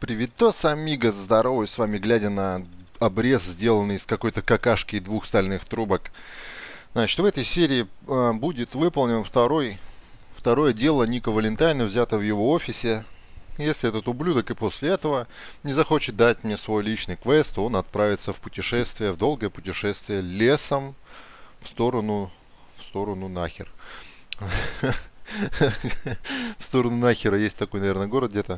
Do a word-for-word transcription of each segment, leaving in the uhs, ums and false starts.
Привитос, амиго, здоровый с вами, глядя на обрез, сделанный из какой-то какашки и двух стальных трубок. Значит, в этой серии э, будет выполнен второй, второе дело Ника Валентайна, взято в его офисе. Если этот ублюдок и после этого не захочет дать мне свой личный квест, то он отправится в путешествие, в долгое путешествие лесом в сторону, в сторону нахер. В сторону нахера есть такой, наверное, город где-то.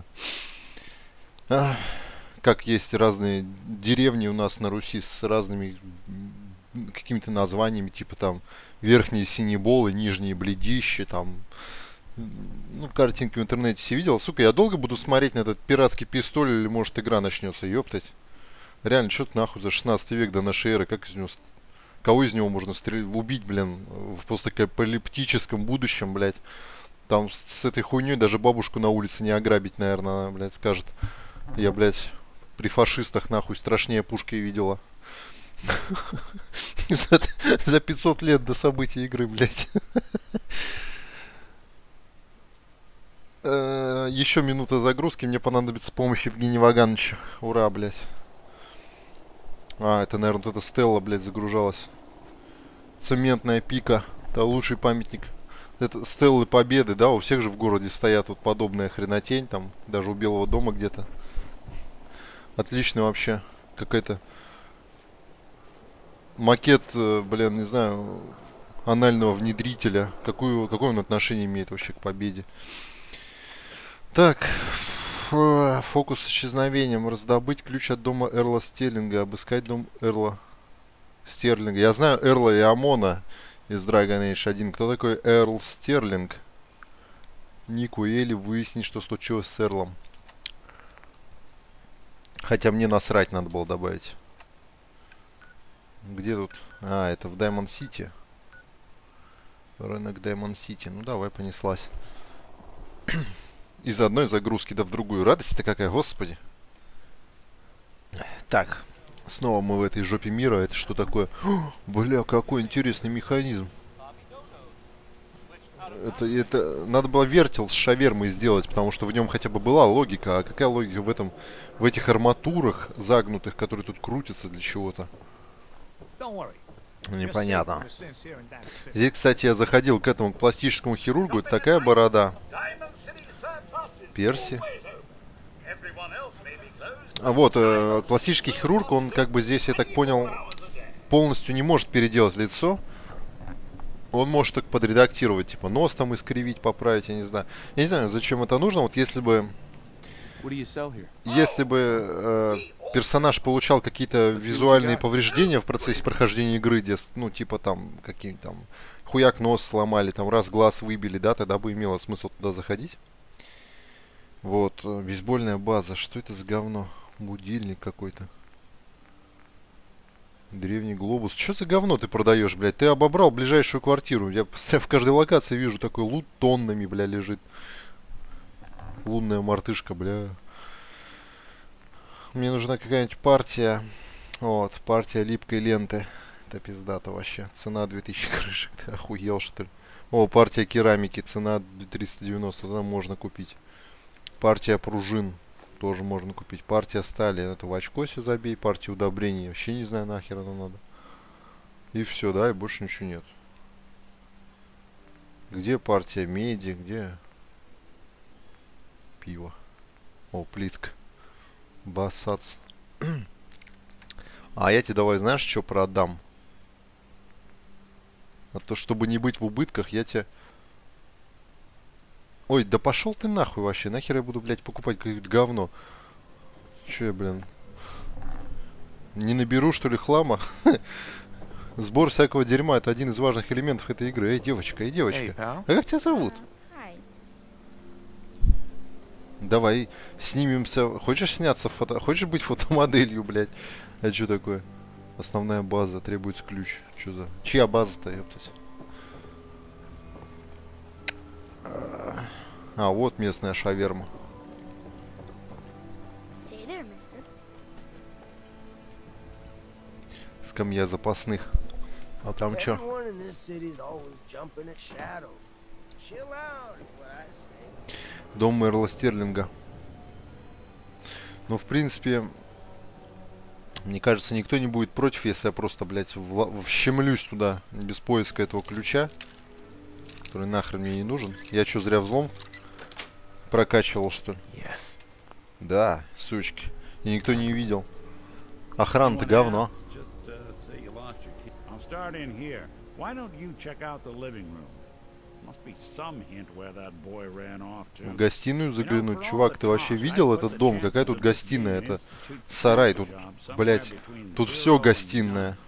Как есть разные деревни у нас на Руси с разными какими-то названиями, типа там Верхние Синеболы, Нижние Бледищи, там, ну, картинки в интернете все видел. Сука, я долго буду смотреть на этот пиратский пистоль, или может игра начнется, ёптать. Реально, что-то нахуй за шестнадцатый век до нашей эры, как из него, кого из него можно стрелять, убить, блин, в постапокалиптическом будущем, блядь. Там с этой хуйней даже бабушку на улице не ограбить, наверное, она, блядь, скажет. Я, блядь, при фашистах, нахуй, страшнее пушки видела. за, за пятьсот лет до событий игры, блядь. Еще минута загрузки, мне понадобится помощь Евгения Вагановича. Ура, блядь. А, это, наверное, вот эта Стелла, блядь, загружалась. Цементная пика. Это лучший памятник. Это Стеллы Победы, да, у всех же в городе стоят вот подобная хренотень, там, даже у Белого дома где-то. Отлично вообще. Какой-то макет, блин, не знаю, анального внедрителя. Какую, какое он отношение имеет вообще к победе? Так. Фокус с исчезновением. Раздобыть ключ от дома Эрла Стерлинга. Обыскать дом Эрла Стерлинга. Я знаю Эрла и Амона из Dragon Age один. Кто такой Эрл Стерлинг? Ник Уэлли выяснить, что случилось с Эрлом. Хотя мне насрать надо было добавить. Где тут? А, это в Даймонд Сити. Рынок Даймонд Сити. Ну давай, понеслась. Из одной загрузки да в другую. Радость-то какая, господи. Так. Снова мы в этой жопе мира. Это что такое? О, бля, какой интересный механизм. Это, это надо было вертел с шавермой сделать, потому что в нем хотя бы была логика. А какая логика в этом, в этих арматурах загнутых, которые тут крутятся для чего-то? Непонятно. Здесь, кстати, я заходил к этому к пластическому хирургу. Это такая борода. Перси. А вот, э, пластический хирург, он как бы здесь, я так понял, полностью не может переделать лицо. Он может только подредактировать, типа нос там искривить, поправить, я не знаю. Я не знаю, зачем это нужно. Вот если бы... Если бы э, персонаж получал какие-то визуальные повреждения в процессе прохождения игры, где, ну, типа там, какие-нибудь там, хуяк нос сломали, там, раз глаз выбили, да, тогда бы имело смысл туда заходить. Вот, бейсбольная база. Что это за говно? Будильник какой-то. Древний глобус. Что за говно ты продаешь, блядь? Ты обобрал ближайшую квартиру. Я постоянно в каждой локации вижу такой лут тоннами, бля, лежит. Лунная мартышка, бля. Мне нужна какая-нибудь партия. Вот, партия липкой ленты. Это пиздато вообще. Цена две тысячи крышек. Ты охуел, что ли? О, партия керамики. Цена триста девяносто. Тогда можно купить. Партия пружин. Тоже можно купить. Партия стали. Это в очкосе забей. Партия удобрений. Вообще не знаю, нахер оно надо. И все, да, и больше ничего нет. Где партия меди? Где пиво? О, плитка. Басац. А я тебе давай, знаешь, что продам? А то, чтобы не быть в убытках, я тебе... Ой, да пошел ты нахуй вообще. Нахер я буду, блядь, покупать какое-то говно. Че я, блин? Не наберу, что ли, хлама? Сбор всякого дерьма — это один из важных элементов этой игры. Эй, девочка, эй, девочка. А как тебя зовут? Давай снимемся. Хочешь сняться в фото... Хочешь быть фотомоделью, блядь? А что такое? Основная база. Требуется ключ. Что за... Чья база-то, ёптать? А, вот местная шаверма. Скамья запасных. А там чё? Дом Эрла Стерлинга. Но, в принципе, мне кажется, никто не будет против, если я просто, блядь, вла- вщемлюсь туда без поиска этого ключа, который нахрен мне не нужен. Я что, зря взлом прокачивал, что ли? Yes. Да, сучки. И никто не видел. Охрана-то говно. В гостиную заглянуть. Чувак, ты вообще видел этот дом? Какая тут гостиная? Это сарай. Тут, блядь, тут все гостиная.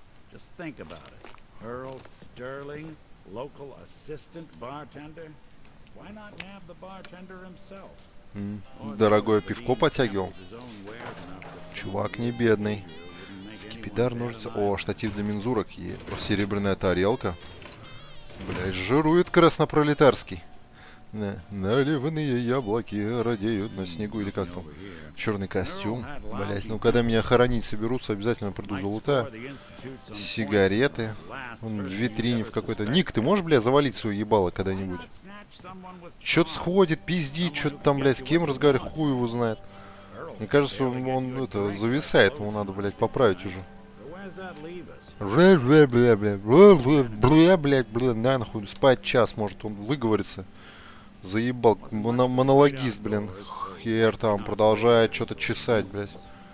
М, Дорогое пивко потягивал. Чувак не бедный. Скипидар, ножницы. О, штатив для мензурок. И серебряная тарелка. Блядь, жирует краснопролетарский. На- Наливные яблоки радеют на снегу, или как там. Черный костюм. Блять, ну когда меня хоронить соберутся, обязательно приду золотая. Сигареты. Вон в витрине в какой-то. Ник, ты можешь, бля, завалить свое ебало когда-нибудь? Чё-то сходит, пиздит, что-то там, блядь, с кем разговаривает, хуй его знает. Мне кажется, он, он это, зависает, ему надо, блядь, поправить уже. Бля, бля, бля, бля, бля, бля, бля, блядь, бля, нахуй, спать час, может, он выговорится. Заебал, моно- монологист, блин, хер там, продолжает что-то чесать, блядь.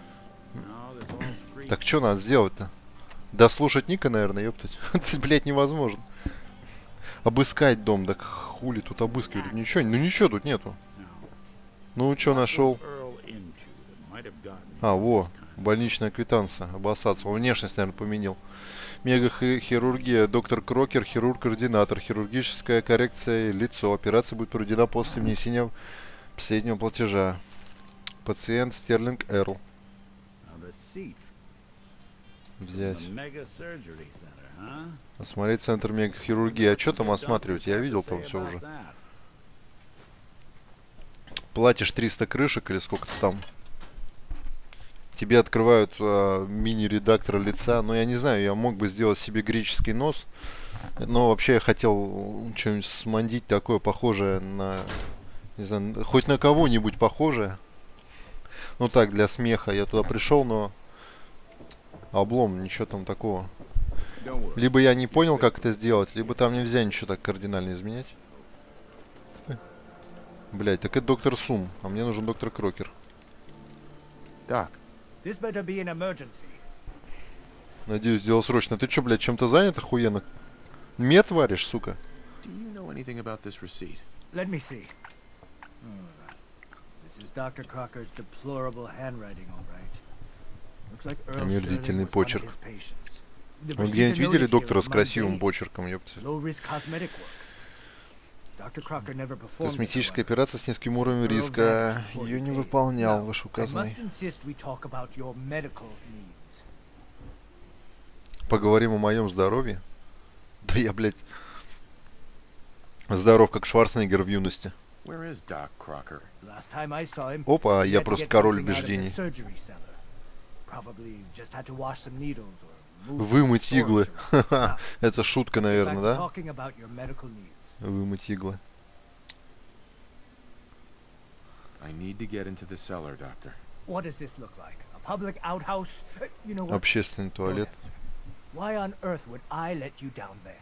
Так что надо сделать-то? Дослушать Ника, наверное, ёптать. Это, блядь, невозможно. Обыскать дом, так хули тут обыскивали? Ничего, ну ничего тут нету. Ну, что нашел? А, во, больничная квитанция, обоссаться. Он внешность, наверное, поменял. Мегахирургия, доктор Крокер, хирург-координатор, хирургическая коррекция лицо. Операция будет проведена после внесения последнего платежа. Пациент Стерлинг Эрл. Взять. Осмотреть центр мегахирургии. А что там осматривать? Я видел там все уже. Платишь триста крышек или сколько-то там. Тебе открывают э, мини-редактор лица. Но я не знаю, я мог бы сделать себе греческий нос. Но вообще я хотел что-нибудь смандить такое похожее на... Не знаю, хоть на кого-нибудь похожее. Ну так, для смеха. Я туда пришел, но... Облом, ничего там такого. Либо я не понял, как это сделать, либо там нельзя ничего так кардинально изменять. Блять, так это доктор Сум, а мне нужен доктор Крокер. Doc. Надеюсь, дело срочно. Ты чё, блядь, чем-то занят охуенно? Мед варишь, сука? Do you know anything about this receipt? Let me see. Hmm. This is доктор Crocker's deplorable handwriting, all right. Looks like Earl Омерзительный Sterling was one of почерк. his patients. The Вы где-нибудь procedure видели noted доктора here с is красивым mundane, почерком, ёпта? low-risk cosmetic work. доктор Crocker never performed it, Косметическая however. операция с низким уровнем Earl риска. vanished before Ее he не paid. выполнял Now, I вышеуказанный. must insist we talk about your medical needs. Поговорим о моем здоровье? Да я, блядь, здоров, как Шварценеггер в юности. Where is Doc Crocker? Last time I saw him, Опа, he я had to просто get король something out of the убеждений. surgery cellar. Probably just had to wash some needles or move Вымыть some иглы. storage around. Now, Это шутка, let's get back наверное, to да? talking about your medical needs. Вымыть иглы. I need to get into the cellar, Doctor. What does this look like? A public outhouse? Uh, You know what? Общественный Don't туалет. answer. Why on earth would I let you down there?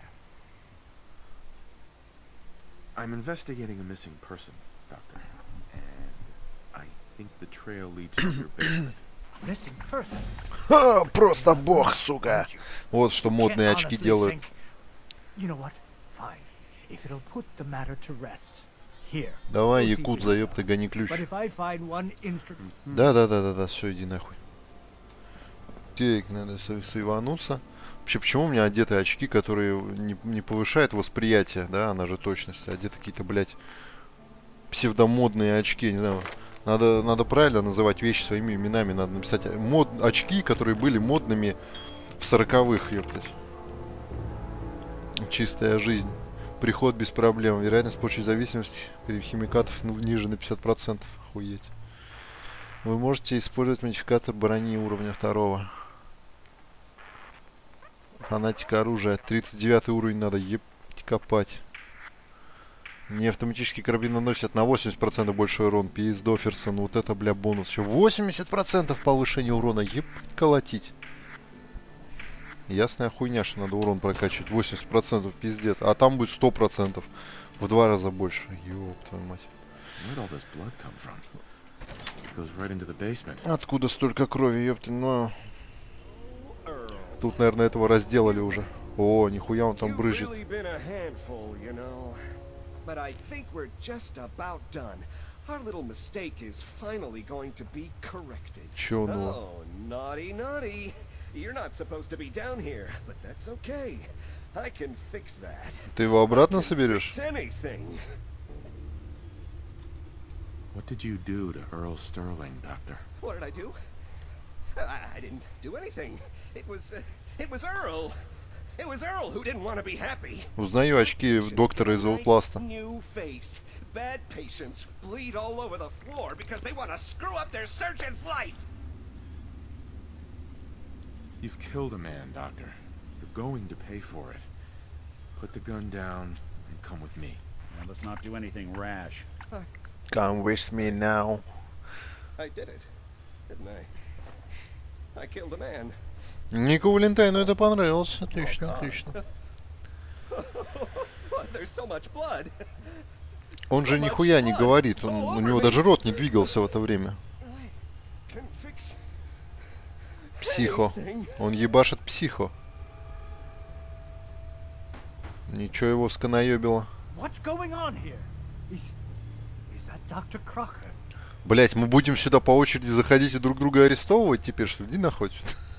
I'm investigating a missing person, Doctor. And I think the trail leads to your basement. A missing person? Ха, просто бог, сука. Don't you? Вот что Can't модные очки honestly делают. think- You know what? Fine. If it'll put the matter to rest. Here. Давай, Go see якут, for заеб ты, yourself. гони ключ. But if I find one instrument... Да, да, да, да, да, все, иди нахуй. Так, надо св- свивануться. Вообще, почему у меня одеты очки, которые не, не повышают восприятие, да, она же точность, а одеты какие-то, блядь, псевдомодные очки, не знаю. Надо, надо правильно называть вещи своими именами, надо написать мод, очки, которые были модными в сороковых, ёптать. Чистая жизнь. Приход без проблем. Вероятность получить зависимость химикатов ну, ниже на пятьдесят процентов. Охуеть. Вы можете использовать модификатор брони уровня второго. Фанатика оружия. тридцать девятый уровень надо ебать копать. Мне автоматические карабины наносят на восемьдесят процентов больше урон. Пиздоферсон, вот это, бля, бонус. Еще восемьдесят процентов повышения урона. Еб колотить. Ясная хуйня, что надо урон прокачивать. восемьдесят процентов пиздец. А там будет сто процентов. В два раза больше. Ёб твою мать. Откуда столько крови, ёпты, но... Тут, наверное, этого разделали уже. О, нихуя он там брызжет. Чё ну? Ты его обратно соберешь? What did you do to Earl Sterling, Doctor? What did I do? I, I didn't do anything. It was, uh, it was Earl. It was Earl who didn't want to be happy. Узнаю очки доктора из Outlast'а. New face. Bad patients bleed all over the floor because they want to screw up their surgeon's life. You've killed a man, Doctor. You're going to pay for it. Put the gun down and come with me. Now, let's not do anything rash. I, Come with me now. I did it, didn't I? I killed a man. Нику Валентайну это понравилось. Отлично, отлично. There's so much blood. Он же нихуя не говорит. Он, у него даже рот не двигался в это время. Психо. Он ебашит психо. Ничего его сканаёбило. Блять, мы будем сюда по очереди заходить и друг друга арестовывать теперь, что ли? Иди нахуй.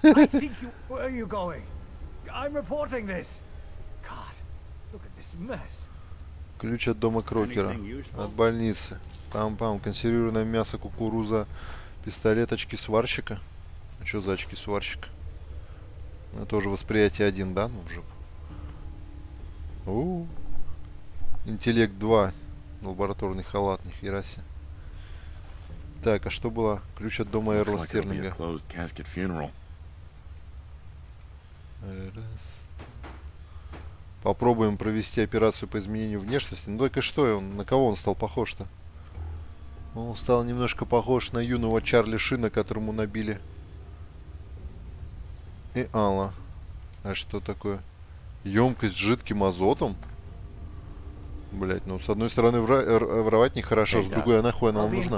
Ключ от дома Крокера. От больницы. Пам-пам. Консервированное мясо, кукуруза, пистолет, очки сварщика. А что за очки сварщика? Ну, тоже восприятие один, да? Ну, уже. У-у-у. Интеллект два. Лабораторный халат, нихера себе. Так, а что было? Ключ от дома Эрла Стерлинга. Попробуем провести операцию по изменению внешности. Ну только что он? На кого он стал похож-то? Он стал немножко похож на юного Чарли Шина, которому набили. И Алла. А что такое? Емкость с жидким азотом? Блять, ну с одной стороны вра воровать нехорошо, с другой, а нахуй она вам нужна?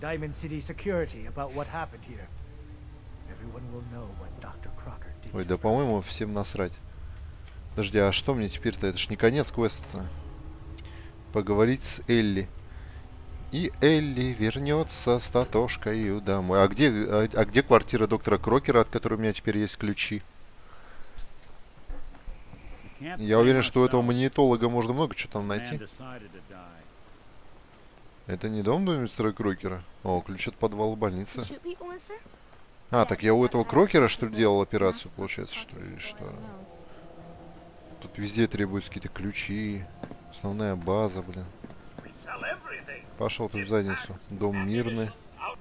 Ой, да по-моему всем насрать. Подожди, а что мне теперь-то? Это ж не конец квеста-то. Поговорить с Элли. И Элли вернется с Татошкой домой. А где, а, а где квартира доктора Крокера, от которой у меня теперь есть ключи? Я уверен, что у этого манитолога можно много чего там найти. Это не дом мистера Крокера? О, ключ от подвала больницы. А, так я у этого Крокера, что ли, делал операцию, получается, что ли, или что? Тут везде требуются какие-то ключи. Основная база, блин. Пошел тут в задницу. Дом мирный.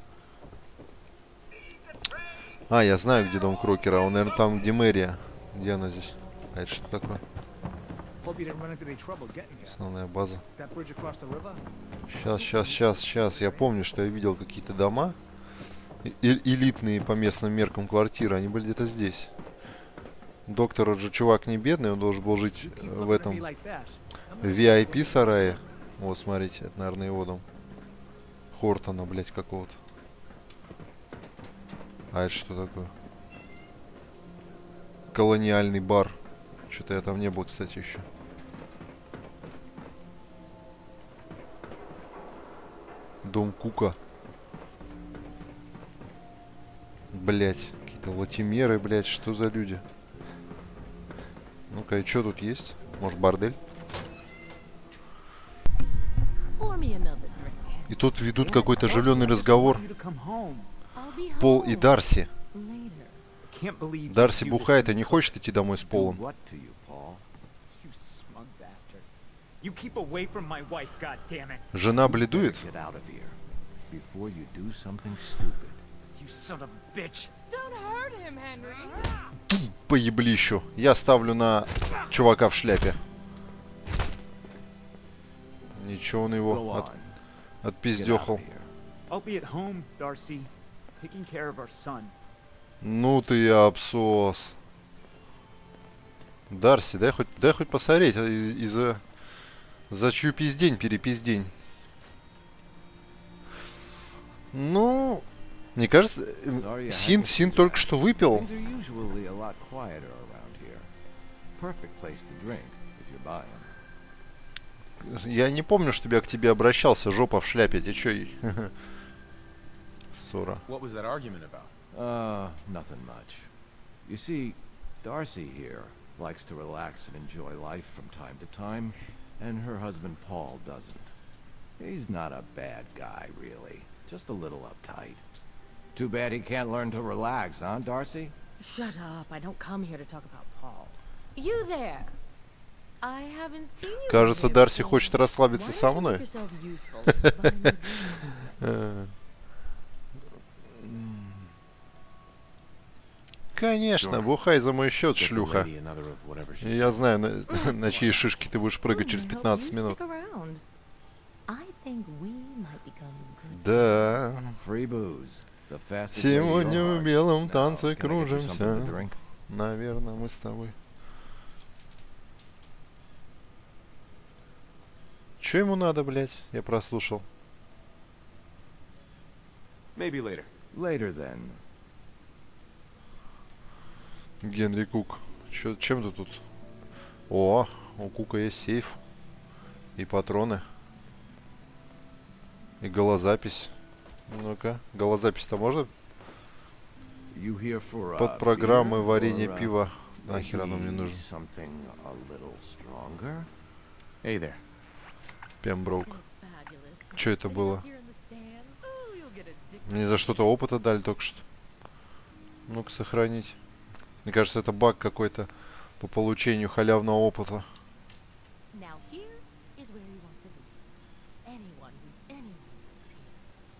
А, я знаю, где дом Крокера. Он, наверное, там, где мэрия. Где она здесь? А это что такое? Основная база. Сейчас, сейчас, сейчас, сейчас. Я помню, что я видел какие-то дома. И элитные по местным меркам квартиры. Они были где-то здесь. Доктор же чувак не бедный. Он должен был жить в этом ви ай пи сарае. Вот, смотрите. Это, наверное, его дом. Хортона, блять, какого-то. А это что такое? Колониальный бар. Что-то я там не был, кстати, еще. Дом Кука. Блять, какие-то латимеры, блять, что за люди? Ну-ка, и что тут есть? Может, бордель? И тут ведут какой-то оживленный разговор. Пол и Дарси. Дарси бухает и не хочет идти домой с Полом. Жена бледует. По еблищу. Я ставлю на чувака в шляпе. Ничего он его Go от, on. Get out отпиздёхал. of here. I'll be at home, Darcy, taking care of our son. Ну ты абсос. Дарси, дай хоть, дай хоть посмотреть, а и, и за, за чью пиздень перепиздень. Ну, мне кажется, э, Sorry, I Син, had to Син do только that. что выпил. Things are usually a lot quieter around here. Perfect place to drink if you're buying. Я не помню, чтобы я к тебе обращался, жопа в шляпе, ты чё? Ссора. What was that argument about? Uh, nothing much. You see, Darcy here likes to relax and enjoy life from time to time, and her husband Paul doesn't. He's not a bad guy, really. Just a little uptight. Too bad he can't learn to relax, huh, Darcy? Shut up. I don't come here to talk about Paul. You there. I haven't seen you. Кажется, here Дарси before. хочет расслабиться Why со don't you мной. make yourself useful, buying me drinks? Э, Конечно, Sure. бухай за мой счет, Get the шлюха. lady another of whatever she's Я doing. знаю, на, на чьи шишки ты будешь прыгать I'm через gonna help пятнадцать you минут. stick around. I think we might become good Да. Free booze. The fastest way to your Сегодня в heart. белом Now, танце can I get you something to кружимся. drink? Наверное, мы с тобой. Чё ему надо, блядь? Я прослушал. Maybe later. Later then. Генри Кук. Чё, чем ты тут? О, у Кука есть сейф. И патроны. И голозапись. Ну-ка, голозапись-то можно? You here for, uh, Под программы beer варенье or, uh, пива. Нахер оно мне maybe нужно. something a little stronger? Hey there. Пемброук. fabulous. Чё это Sitting было? up here in the stands. Oh, you'll get addicted. Мне за что-то опыта дали только что. Ну-ка, сохранить. Мне кажется, это баг какой-то по получению халявного опыта. Now here is where you want to be. Anyone who's anyone is here.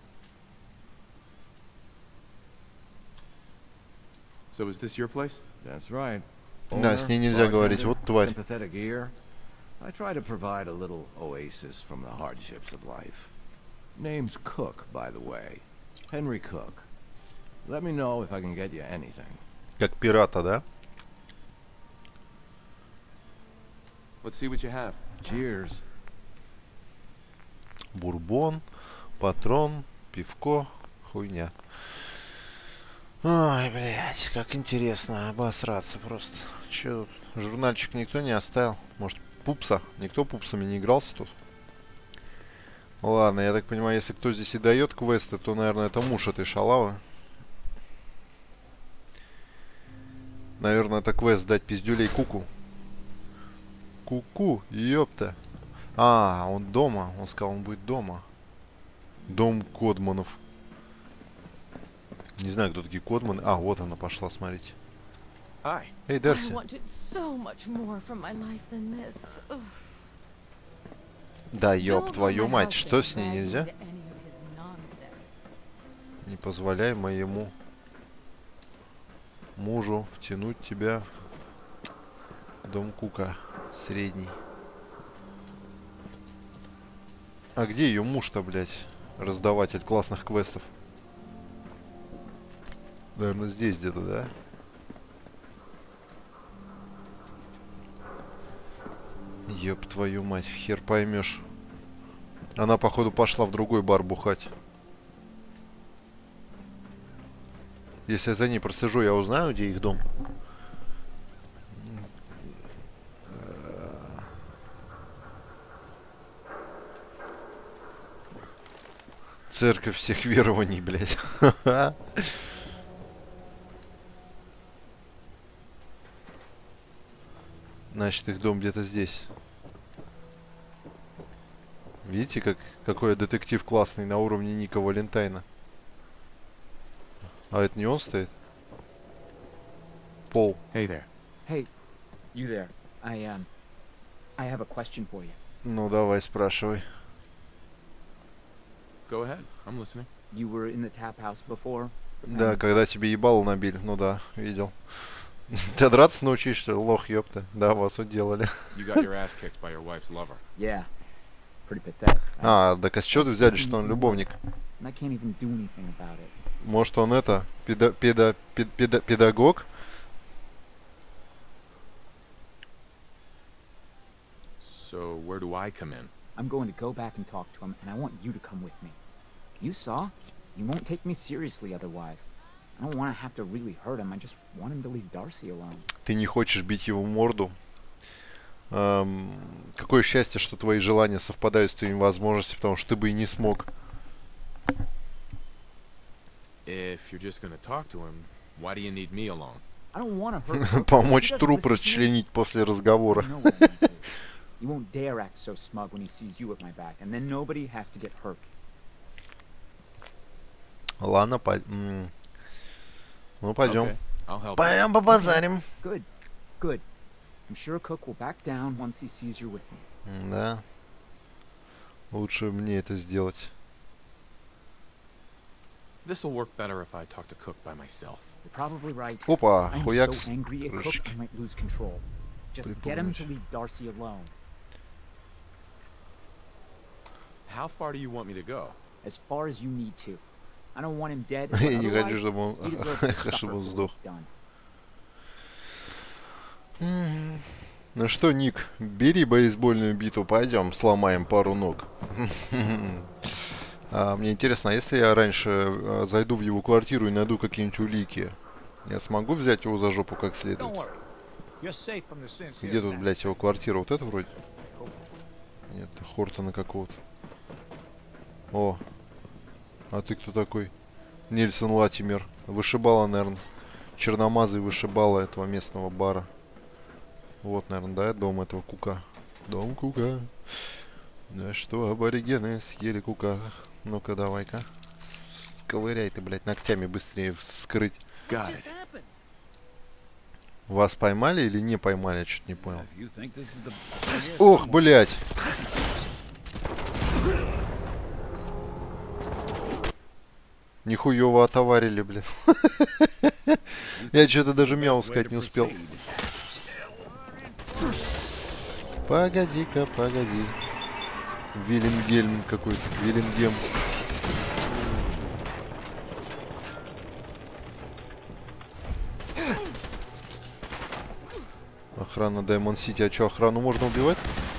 So is this your place? That's right. Да, с ней нельзя говорить, вот тварь. Sympathetic ear. I try to provide a little oasis from the hardships of life. Name's Cook, by the way. Henry Cook. Let me know if I can get you anything. Как пирата, да? Let's see what you have. Cheers. Бурбон, патрон, пивко, хуйня. Ой, блядь, как интересно обосраться просто. Че тут? Журнальчик никто не оставил? Может, пупса? Никто пупсами не игрался тут? Ладно, я так понимаю, если кто здесь и дает квесты, то, наверное, это муж этой шалавы. Наверное, это квест дать пиздюлей Куку. Ку-ку, ёпта. А, он дома. Он сказал, он будет дома. Дом Кодманов. Не знаю, кто такие Кодманы. А, вот она пошла, смотрите. Hi. Эй, I Дарси. wanted so much more from my life than this. Ugh. Да, Don't ёб let твою my мать, husband что с ней drag me нельзя? into any of his nonsense. Не позволяй моему мужу втянуть тебя в дом Кука. Средний. А где ее муж-то, блядь? Раздаватель классных квестов. Наверное, здесь где-то, да? Ёб твою мать, хер поймешь. Она, походу, пошла в другой бар бухать. Если я за ней прослежу, я узнаю, где их дом. Церковь всех верований, блядь. Значит, их дом где-то здесь. Видите, как, какой детектив классный на уровне Ника Валентайна. А это не он стоит? Пол. Hey there. Hey, you there. I, um, I have a question for you. Ну, давай, спрашивай. Go ahead. I'm listening. You were in the tap house before? Да, Um, когда тебе ебало набили. Ну да, видел. Ты драться научишься, лох, ёпта. Да, вас уделали. You got your ass kicked by your wife's lover. Yeah. pretty pathetic. А, так а с чего ты взяли, что он любовник? And I can't even do anything about it. Может, он это, педа, педа, пед- педа- педагог? So where do I come in? I'm going to go back and talk to him, and I want you to come with me. You saw? You won't take me seriously otherwise. I don't want to have to really hurt him. I just want him to leave Darcy alone. Ты не хочешь бить его в морду? Эм, какое счастье, что твои желания совпадают с твоими возможностями, потому что ты бы и не смог. If you're just gonna talk to him, why do you need me alone? I don't want to hurt him. Помочь труп расчленить после разговора. You know what I want to. You won't dare act so smug when he sees you at my back, and then nobody has to get hurt. Ладно, по... м. ну пойдем. Okay, I'll help. Пойдем побазарим. Good, good. I'm sure Cook will back down once he sees you're with me. М, Да. Лучше мне это сделать. This will work better if I talk to Cook by myself. You're probably right. Опа, I am хуякс. so angry at Cook Крышечки. I might lose control. Just get him to Припомнить. leave Darcy alone. How far do you want me to go? As far as you need to. I don't want him dead, Я but не хочу, otherwise, чтобы он, he deserves to suffer чтобы он for what сдох. he's done. М. Ну что, Ник, бери бейсбольную биту, пойдем, сломаем пару ног. А, мне интересно, а если я раньше а, зайду в его квартиру и найду какие-нибудь улики, я смогу взять его за жопу как следует? Где тут, блядь, его квартира? Вот это вроде? Нет, Хортона какого-то. О, а ты кто такой? Нельсон Латимер. Вышибала, наверное. Черномазый вышибала этого местного бара. Вот, наверное, да, дом этого Кука. Дом Кука. Да что, аборигены съели Кука. Ну-ка, давай-ка. Ковыряй ты, блядь, ногтями быстрее скрыть. Got it. Вас поймали или не поймали? Я что-то не понял. Ох, блядь. Нихуёво отоварили, блядь. Я что-то даже мяу сказать не успел. Погоди-ка, погоди. Виленгельм какой-то. Виленгем. Охрана Даймонд Сити. А что, охрану можно убивать?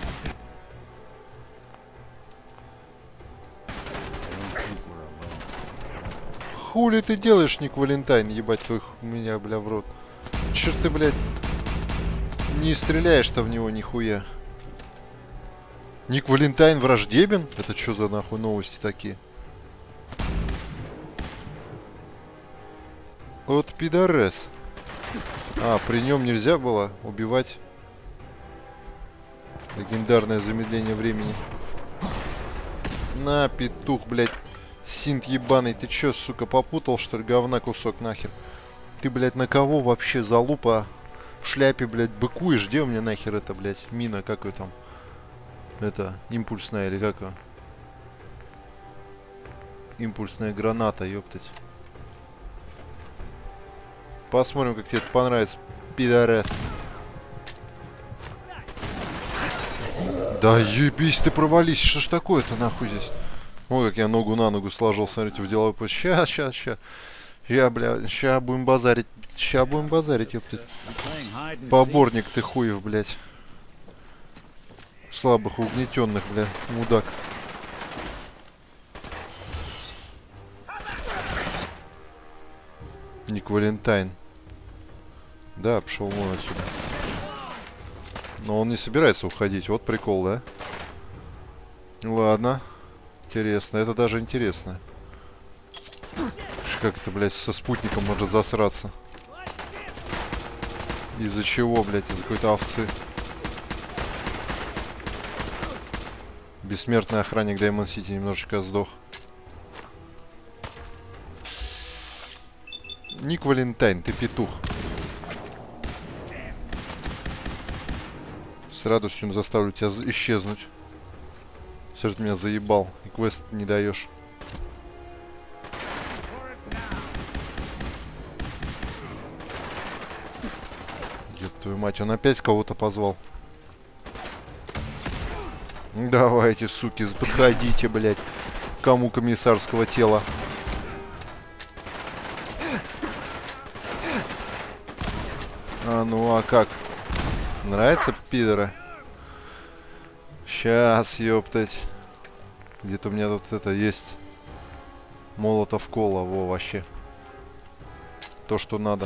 Хули ты делаешь, Ник Валентайн, ебать твой меня, бля, в рот. Чё ж ты, блядь, не стреляешь-то в него нихуя? Ник Валентайн враждебен? Это что за нахуй новости такие? Вот пидорес. А, при нем нельзя было убивать. Легендарное замедление времени. На, петух, блядь. Синт ебаный, ты чё, сука, попутал, что ли, говна кусок нахер? Ты, блядь, на кого вообще залупа в шляпе, блядь, быкуешь? Где у меня нахер это, блядь, мина, как ее там? Это, импульсная или как ее? Импульсная граната, ёптать. Посмотрим, как тебе это понравится, пидорас. Да ебись ты, провались, что ж такое-то нахуй здесь? О, как я ногу на ногу сложил, смотрите, в деловой позе. Ща, ща, ща. Ща, бля, ща будем базарить. Ща будем базарить, ёптать. Поборник ты хуев, блядь. Слабых, угнетенных, бля, мудак. Ник Валентайн. Да, пошел вон отсюда. Но он не собирается уходить, вот прикол, да? Ладно. Интересно, это даже интересно. Как это, блядь, со спутником может засраться? Из-за чего, блядь, из-за какой-то овцы? Бессмертный охранник Даймонд Сити немножечко сдох. Ник Валентайн, ты петух. С радостью заставлю тебя исчезнуть. Все же ты меня заебал. И квест не даешь. Ёб твою мать, он опять кого-то позвал. Давайте, суки, подходите, блядь, к кому комиссарского тела. А ну, а как? Нравится, пидора? Сейчас, ёптать. Где-то у меня тут это есть. Молотов кола, во, вообще. То, что надо.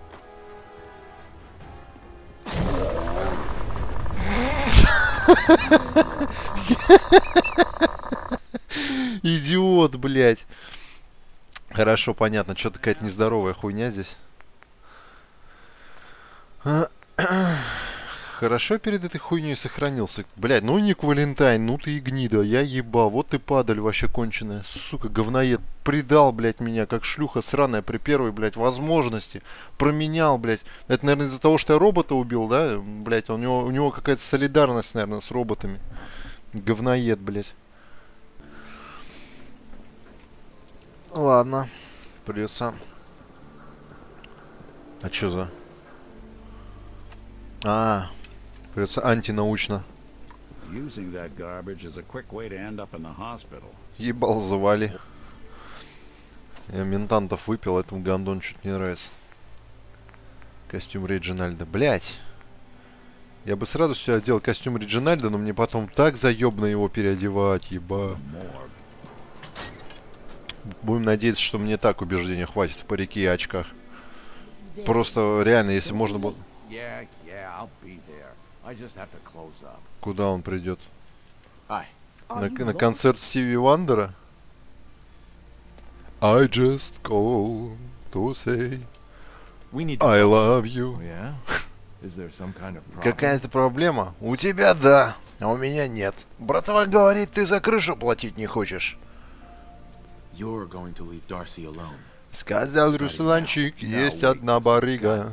Идиот, блядь. Хорошо, понятно. Что-то какая-то нездоровая хуйня здесь. Хорошо перед этой хуйней сохранился. Блядь, ну Ник Валентайн, ну ты и гнида. Я ебал. Вот ты падаль вообще конченая. Сука, говноед. Предал, блядь, меня, как шлюха сраная при первой, блядь, возможности. Променял, блядь. Это, наверное, из-за того, что я робота убил, да? Блядь, у него, у него какая-то солидарность, наверное, с роботами. Говноед, блядь. Ладно. Придется. А чё за... А, придется антинаучно. Ебал, завали. Я ментантов выпил, этому гандону чуть не нравится. Костюм Реджинальда. Блять. Я бы с радостью одел костюм Реджинальда, но мне потом так заебно его переодевать, еба. Будем надеяться, что мне так убеждения хватит в парике и очках. Просто реально, если можно было... Куда он придет? На, на концерт Стиви Вандера? I just call to say I love you. Какая-то проблема? У тебя да, а у меня нет. Братва говорит, ты за крышу платить не хочешь. Сказал Русланчик, есть одна барыга.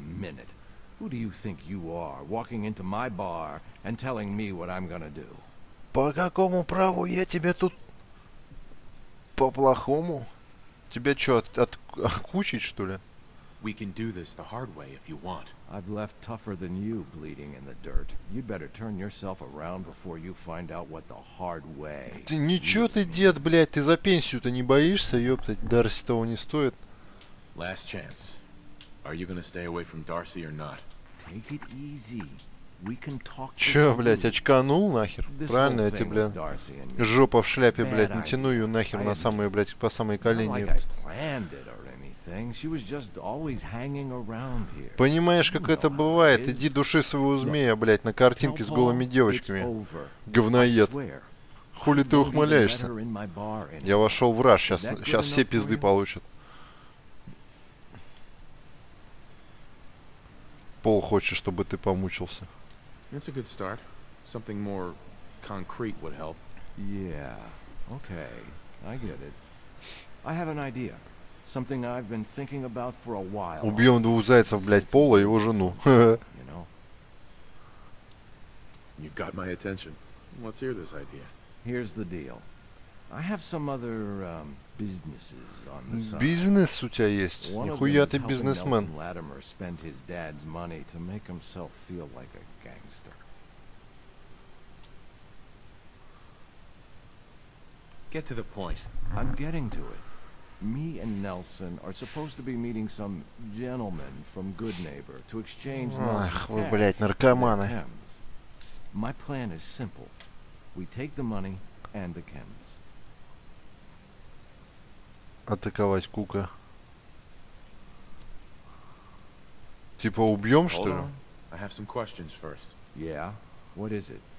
По какому праву я тебе тут... По-плохому? Тебя что, от, от, окучить, что ли? We can do this the hard way if you want. I've left tougher than you bleeding in the dirt. You'd better turn yourself around before you find out what the hard way. Ты ничего ты, дед, блядь, ты за пенсию-то не боишься, ёптать? Дарси того не стоит. Last chance. Are you gonna stay away from Darcy or not? Take it easy. We can talk. Чё, блядь, очканул нахер? Правильно, я тебе, блядь, жопа в шляпе, блядь, натяну ее нахер на самые, блядь, по самые колени. Понимаешь, как это бывает? Иди души своего змея, блядь, на картинке с голыми девочками. Говноед. Хули ты ухмыляешься? Я вошел в раж, сейчас, сейчас все пизды получат. Пол хочет, чтобы ты помучился. That's a good start. Something more concrete would help. Yeah. Okay. I get it. I have an idea. Something I've been thinking about for a while. Убьем двух зайцев, блядь, Пола и его жену. You know. You've got my attention. Let's hear this idea. Here's the deal. I have some other um, businesses on the side. Бизнес у тебя есть? Нихуя ты бизнесмен. Latimer spent his dad's money to make himself feel like a gangster. Get to the point. I'm getting to it. Me and Nelson are supposed to be meeting some gentleman from Goodneighbor to exchange Ах, вы, блядь, наркоманы. My plan is simple. We take the money and the chems. Атаковать Кука. Типа убьем, что ли? I have some questions first. Yeah? What is it?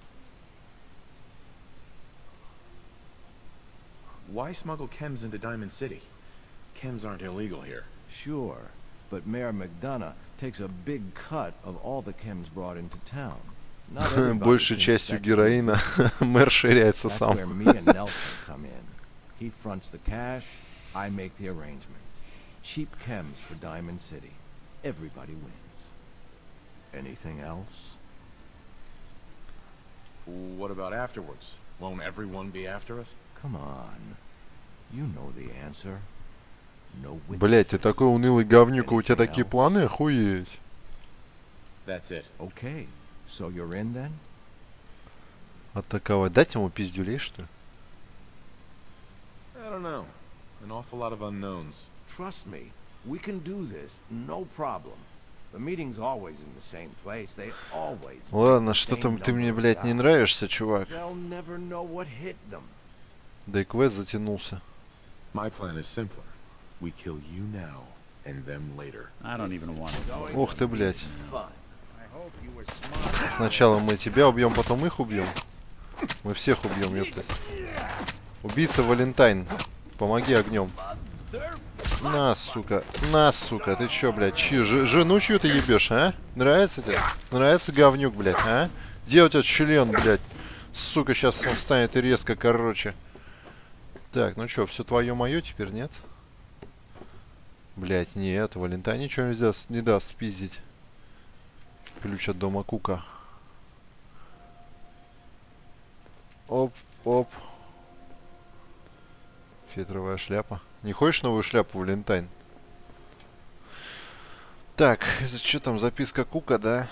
Why smuggle chems into Diamond City? Chems aren't illegal here. Sure, but Mayor McDonough takes a big cut of all the chems brought into town. Большей частью героина мэр ширяется сам. That's where me and Nelson come in. He fronts the cash, I make the arrangements. Cheap chems for Diamond City. Everybody wins. Anything else? What about afterwards? Won't everyone be after us? Come on. You know the answer. No witness. Блять, ты такой унылый говнюк, у тебя такие планы, охуеть. That's it. Okay. So you're in then? атаковать. Дать ему пиздюлей, что ли? I don't know. An awful lot of unknowns. Trust me, we can do this, no problem. The meeting's always in the same place. They always. Ладно, что-то ты мне, блядь, не нравишься, чувак. They'll never know what hit them. Да и квест затянулся. My plan is simpler. We kill you now, and them later. I don't even want to. Ух ты, блядь. Fun. Сначала мы тебя убьем, потом их убьем. Мы всех убьем, ёпта. Убийца Валентайн. Помоги огнем. На, сука. На, сука. Ты чё, блядь? Чи, ж, жену чью ты ебешь, а? Нравится тебе? Нравится говнюк, блядь, а? Где у тебя член, блядь? Сука, сейчас он станет и резко, короче. Так, ну чё, все твое мое теперь, нет? Блядь, нет, Валентайн ничего не даст, не даст спиздить. Ключ от дома Кука. Оп, оп. Фетровая шляпа. Не хочешь новую шляпу, Валентайн? Так, что там, записка Кука, да?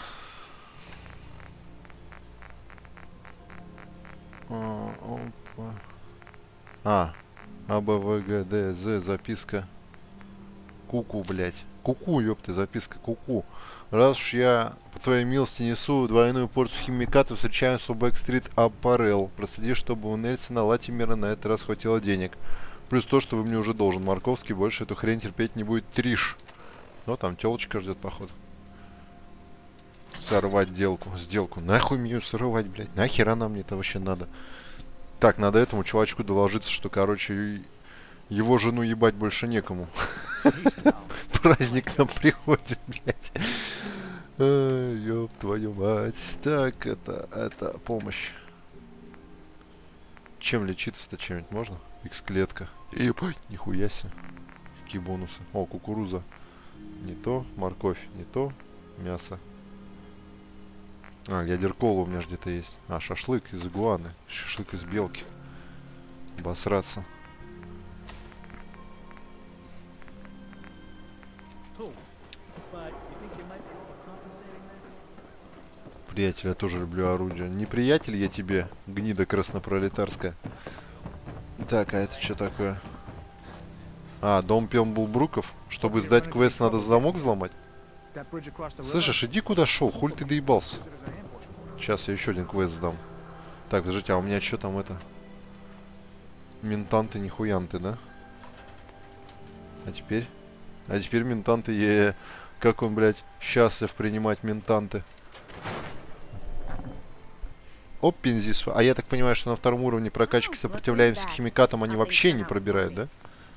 А, опа. А, А, Б, В, Г, Д, З, записка Куку, блядь. Куку, ёпты, записка Куку. Раз уж я, по твоей милости, несу двойную порцию химикатов, встречаемся у Бэкстрит Аппарелл. Проследи, чтобы у Нельсона Латимера на этот раз хватило денег. Плюс то, что вы мне уже должен. Марковский больше эту хрень терпеть не будет. Триш. Ну, там телочка ждет, походу. Сорвать делку. Сделку. Нахуй мне ее срывать, блядь. Нахер она мне это вообще надо? Так, надо этому чувачку доложиться, что, короче, его жену ебать больше некому. Праздник нам приходит, блядь. Ёб твою мать. Так, это, это помощь. Чем лечиться-то? Чем-нибудь можно? Икс-клетка. Ебать, нихуя себе. Какие бонусы. О, кукуруза. Не то. Морковь. Не то. Мясо. А, ядеркола у меня где-то есть. А, шашлык из игуаны. Шашлык из белки. Обосраться. Приятель, я тоже люблю орудие. Не приятель я тебе, гнида краснопролетарская. Так, а это что такое? А, дом Пемблбруков. Чтобы сдать квест, надо замок взломать? Слышишь, иди куда шел, хуль ты доебался. Сейчас я еще один квест сдам. Так, подождите, а у меня что там это? Ментанты, нихуянты, да? А теперь? А теперь ментанты, е, как он, блядь, счастлив принимать ментанты. Оп, пензис. А я так понимаю, что на втором уровне прокачки сопротивляемости к химикатам они вообще не пробирают, да?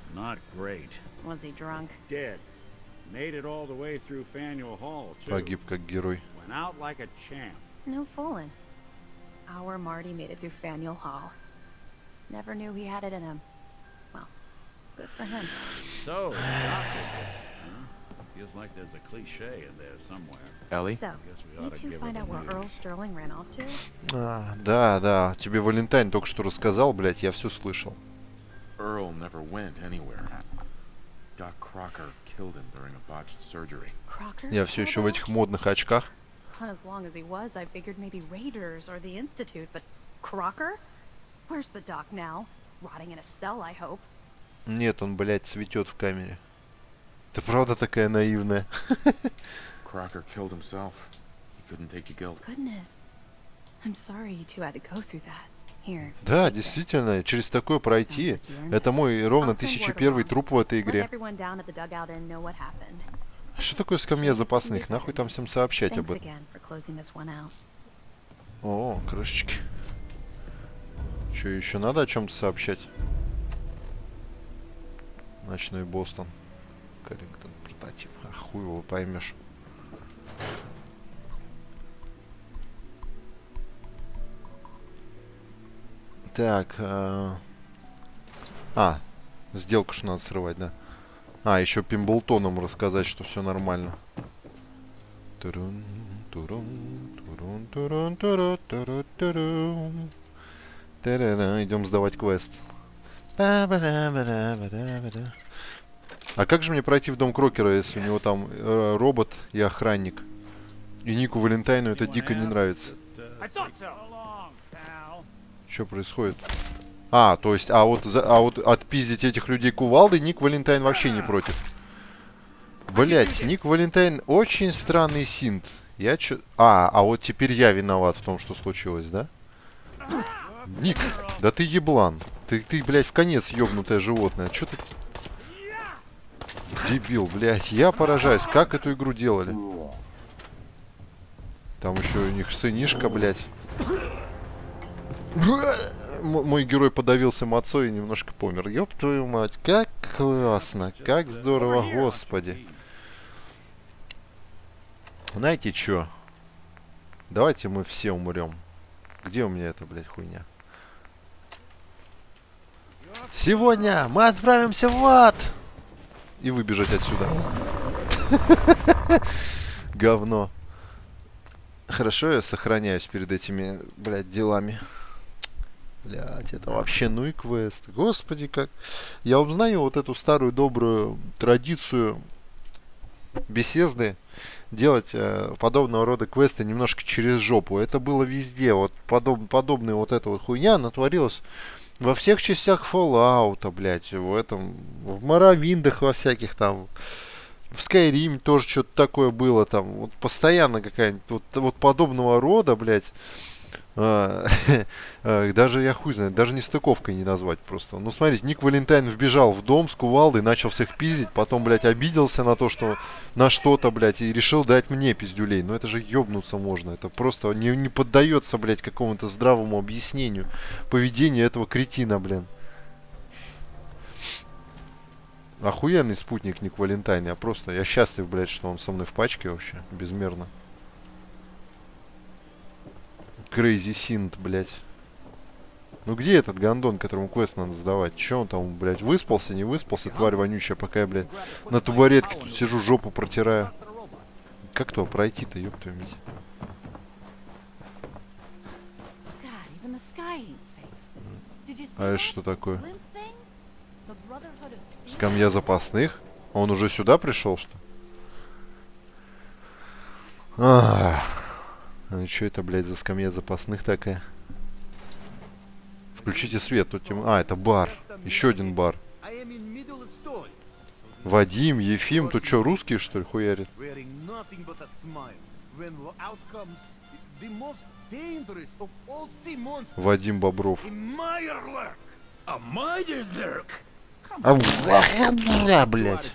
Погиб как герой. No fooling. Our Marty made it through Faneuil Hall. Never knew he had it in him. Well, good for him. So, doctor, huh? Feels like there's a cliche in there somewhere. Ellie? So, you two find out where Earl Sterling ran off to? А, да, да. Тебе Валентайн только что рассказал, блядь, я все слышал. Earl never went anywhere. Doc Crocker killed him during a botched surgery. Crocker? Я все еще в этих модных очках. As long as he was, I figured maybe Raiders or the Institute, but Crocker? Where's the doc now? Rotting in a cell, I hope. Нет, он, блядь, цветет в камере. Ты правда такая наивная? Crocker killed himself. He couldn't take the guilt. Goodness. I'm sorry you two had to go through that. Here. Да, действительно, через такое пройти. Это мой ровно тысяча первый труп в этой игре. Что такое скамья запасных? Нахуй там всем сообщать об этом? О, крышечки. Что, еще надо о чем-то сообщать? Ночной Бостон. Карингтон, прототип. А хуй его поймешь. Так. А, а сделку что надо срывать, да? А, еще Пимблтоном рассказать, что все нормально. Турун, турун, турун, турун, турун, турун, турун. Идем сдавать квест. А как же мне пройти в дом Крокера, если у него там э, робот и охранник? И Нику Валентайну это дико не нравится. Что происходит? А, то есть, а вот, за, а вот отпиздить этих людей кувалдой Ник Валентайн вообще не против. Блять, Ник Валентайн очень странный синт. Я чё... А, а вот теперь я виноват в том, что случилось, да? Ник, да ты еблан. Ты, ты, блядь, в конец ёбнутое животное. Чё ты... Дебил, блядь. Я поражаюсь, как эту игру делали. Там еще у них сынишка, блядь. Мой герой подавился мацой и немножко помер. Ёб твою мать, как классно, как здорово, господи. Знаете что? Давайте мы все умрем. Где у меня эта, блядь, хуйня? Сегодня мы отправимся в ад! И выбежать отсюда. Говно. Хорошо, я сохраняюсь перед этими, блядь, делами. Блядь, это вообще ну и квест. Господи, как... Я узнаю вот эту старую добрую традицию Bethesdy делать э, подобного рода квесты немножко через жопу. Это было везде. Вот подоб, подобная вот эта вот хуйня натворилась во всех частях Fallout, блядь. В этом... В Моровиндах во всяких там... В Skyrim тоже что-то такое было там. Вот постоянно какая-нибудь... Вот, вот подобного рода, блядь. А, даже я хуй знает, даже не стыковкой не назвать просто. Ну смотрите, Ник Валентайн вбежал в дом с кувалдой, начал всех пиздить, потом, блядь, обиделся на то, что на что-то, блядь, и решил дать мне пиздюлей. Ну это же ёбнуться можно, это просто не, не поддается, блядь, какому-то здравому объяснению поведения этого кретина, блин. Охуенный спутник Ник Валентайн, я просто, я счастлив, блядь, что он со мной в пачке вообще, безмерно. Crazy Синт, блядь. Ну где этот гандон, которому квест надо сдавать? Че он там, блядь, выспался, не выспался, тварь вонючая, пока я, блядь, на табуретке тут сижу, жопу протираю. Как то пройти-то, ёб твою мать. А это что такое? Скамья запасных? Он уже сюда пришел, что? Ах. Ну что это, блядь, за скамья запасных такая? Включите свет, тут тем... А, это бар. Еще один бар. Вадим, Ефим, тут что, русские, что ли, хуярят? Вадим Бобров. А, блядь.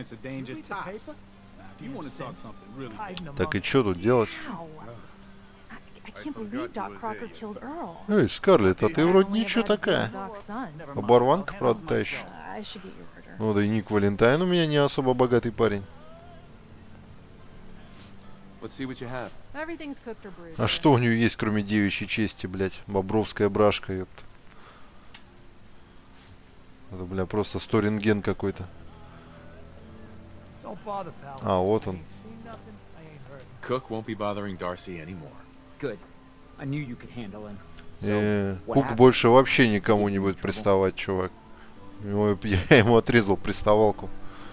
Так и что тут делать? Эй, Скарлетт, а ты вроде ничего такая. Оборванка, правда, та еще. Ну да и Ник Валентайн у меня не особо богатый парень. А что у нее есть, кроме девичьей чести, блядь? Бобровская брашка, ёпта. Это, бля, просто сторинген какой-то. А, вот он. Cook won't be bothering Darcy anymore. Good. I knew you could handle him. Э, Кук больше вообще никому не будет приставать, чувак. Ему, я ему отрезал приставалку.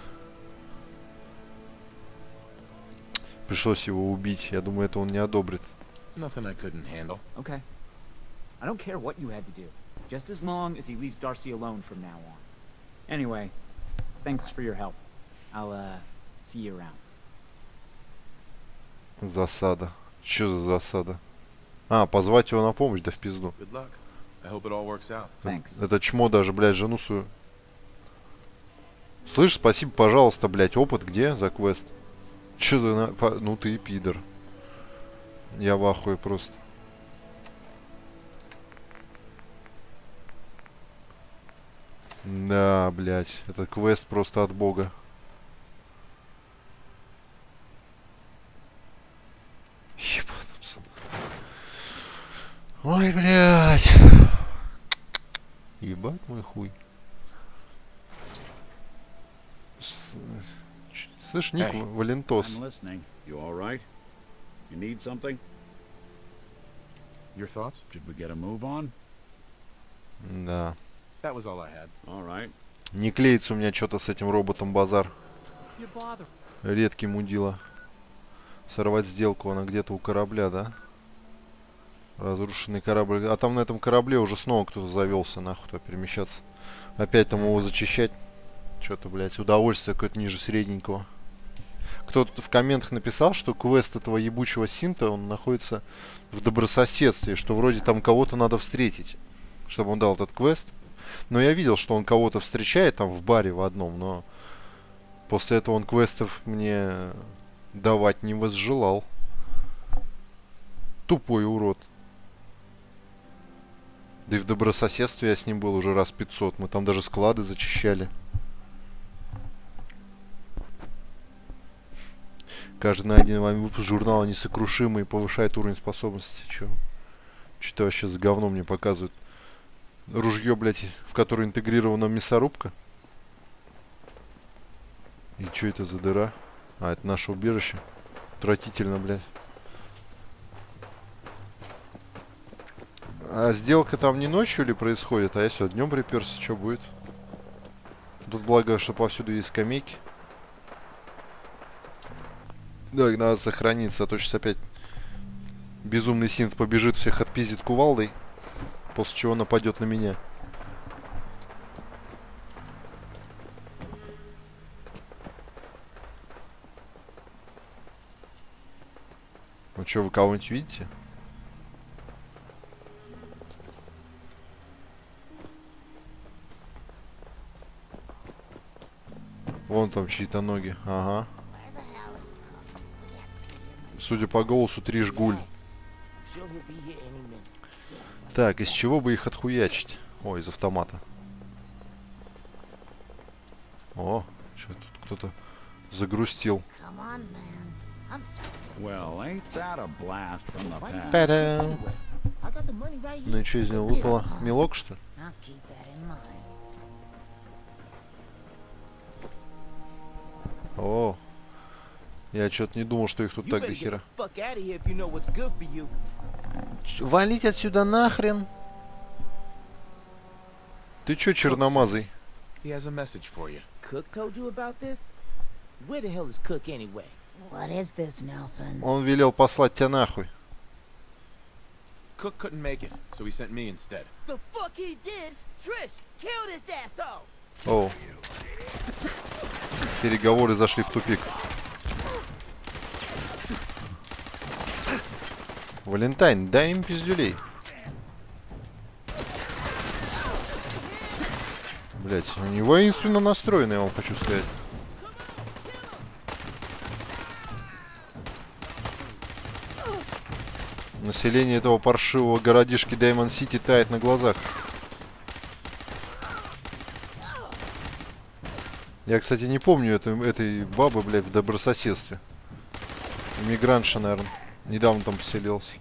Пришлось его убить. Я думаю, это он не одобрит. Nothing I couldn't handle. Okay. I don't care what you had to do. Just as long as he leaves Darcy alone from now on. Anyway, thanks for your help. I'll uh see you around. Засада. Что за засада? А, позвать его на помощь, да в пизду. Good luck. I hope it all works out. Thanks. Это чмо даже, блядь, жену свою. Слышь, спасибо, пожалуйста, блядь, опыт где за квест? Че за... На... Ну ты и пидор. Я в ахуе просто. Да, блядь, это квест просто от бога. Ебануться. Ой, блядь. Ебать мой хуй. С... Слышь, Ник Hey, Валентос. I'm listening. You all right? You need something? Your thoughts? Should we get a move on? Да. That was all I had. All right. Не клеится у меня что-то с этим роботом базар. Редкий мудила. Сорвать сделку, она где-то у корабля, да? Разрушенный корабль. А там на этом корабле уже снова кто-то завелся, нахуй, туда перемещаться. Опять там его зачищать. Что-то, блядь, удовольствие какое-то ниже средненького. Кто-то в комментах написал, что квест этого ебучего синта, он находится в добрососедстве, что вроде там кого-то надо встретить, чтобы он дал этот квест. Но я видел, что он кого-то встречает там в баре в одном, но после этого он квестов мне давать не возжелал. Тупой урод. Да и в добрососедстве я с ним был уже раз пятьсот. Мы там даже склады зачищали. Каждый на один вами выпуск журнала «Несокрушимый» повышает уровень способности. Чё? Что-то вообще за говно мне показывают. Ружье, блядь, в которое интегрирована мясорубка. И что это за дыра? А, это наше убежище. Отвратительно, блядь. А сделка там не ночью ли происходит? А я сюда днем приперся, что будет? Тут благо, что повсюду есть скамейки. Да, надо сохраниться, а то сейчас опять безумный синт побежит, всех отпиздит кувалдой, после чего нападет на меня. Ну что, вы кого-нибудь видите? Вон там чьи-то ноги. Ага. Судя по голосу, три жгуль. Так, из чего бы их отхуячить? О, из автомата. О, что тут кто-то загрустил. Well, ain't that a blast from the past? Та-дам! Ну и что из него выпало? Мелок, что ли? О, я что-то не думал, что их тут так до хера. Валить отсюда нахрен! Ты чё, черномазый? He has a message for you. Cook told you about this? Where the hell is Cook anyway? What is this, Nelson? Он велел послать тебя нахуй. Cook couldn't make it, so he sent me instead. The fuck he did? Trish, kill this asshole! О. Переговоры зашли в тупик. Валентайн, дай им пиздюлей. Блять, они воинственно настроены, я вам хочу сказать. Население этого паршивого городишки Даймонд Сити тает на глазах. Я, кстати, не помню этой, этой бабы, блядь, в добрососедстве. Иммигрантша, наверное. Недавно там поселился.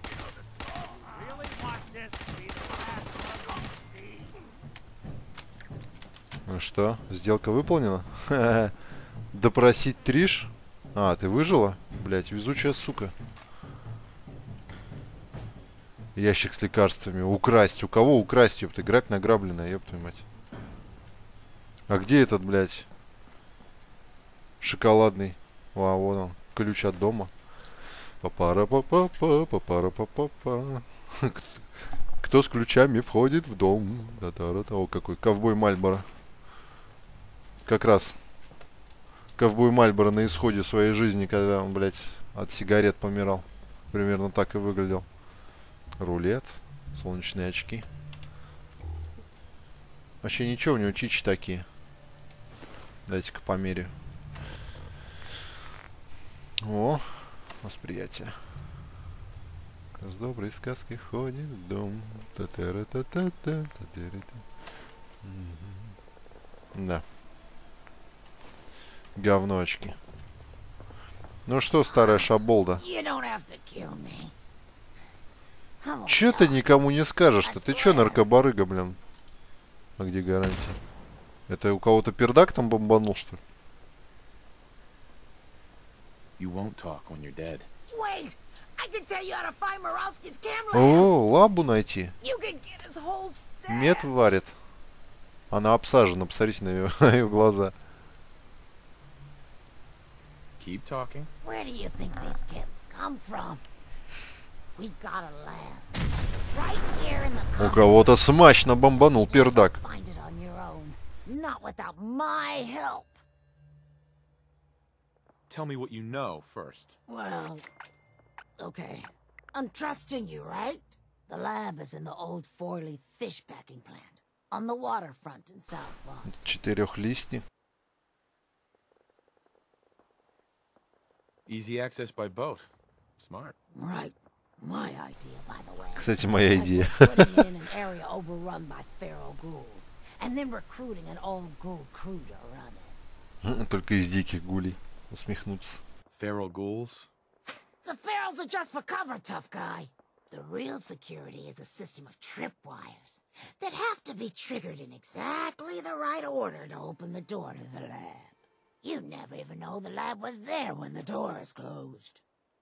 Ну что, сделка выполнена? Допросить Триш? А, ты выжила? Блядь, везучая сука. Ящик с лекарствами. Украсть. У кого украсть, ёпты? Грабь награбленная, ёпт твою мать. А где этот, блядь? Шоколадный. А, вот он. Ключ от дома. Папара-па-па-па, папара-па-па-па. Кто с ключами входит в дом? Да-да-да. О, какой ковбой Мальборо. Как раз. Ковбой Мальборо на исходе своей жизни, когда он, блядь, от сигарет помирал. Примерно так и выглядел. Рулет. Солнечные очки. Вообще ничего, у него чичи такие. Дайте-ка померяю. О, восприятие. С доброй сказки ходит в дом. Та-та-ра-та-та-та, та-та-ра-та. Да. Говночки. Ну что, старая шаболда? Че ты никому не скажешь-то? Ты че, наркобарыга, блин? А где гарантия? Это у кого-то пердак там бомбанул, что ли? You won't talk when you're dead. Wait, I can tell you how to find Moralski's camera. О, лабу найти. You can get his whole staff. Мед варит. Она обсажена, посмотрите на ее, на ее глаза. Keep talking. Where do you think these kids come from? We've got a lab. Right here in the У кого-то смачно бомбанул пердак. Find it on your own. Not without my help. Tell me what you know first. Well, okay. I'm trusting you, right? The lab is in the old Forley fish packing plant on the waterfront in South Boston. Четырехлистник. Easy access by boat. Smart. Right. My idea, by the way. Кстати, моя идея. Putting it in an area overrun by feral ghouls, and then recruiting an all-ghoul crew to run it. Только из диких гулей. Усмехнуться. Feral ghouls? The ferals are just for cover, tough guy. The real security is a system of tripwires that have to be triggered in exactly the right order to open the door to the lab. You never even know the lab was there when the door is closed.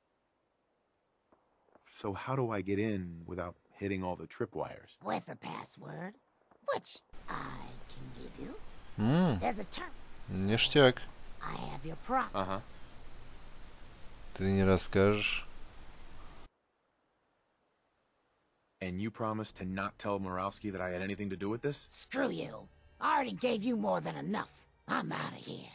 So how do I get in without hitting all the tripwires? With a password, which I can give you. Ммм, There's a term. ништяк. I have your prop. Uh-huh. Ты не расскажешь. And you promised to not tell Morowski that I had anything to do with this? Screw you. I already gave you more than enough. I'm out of here.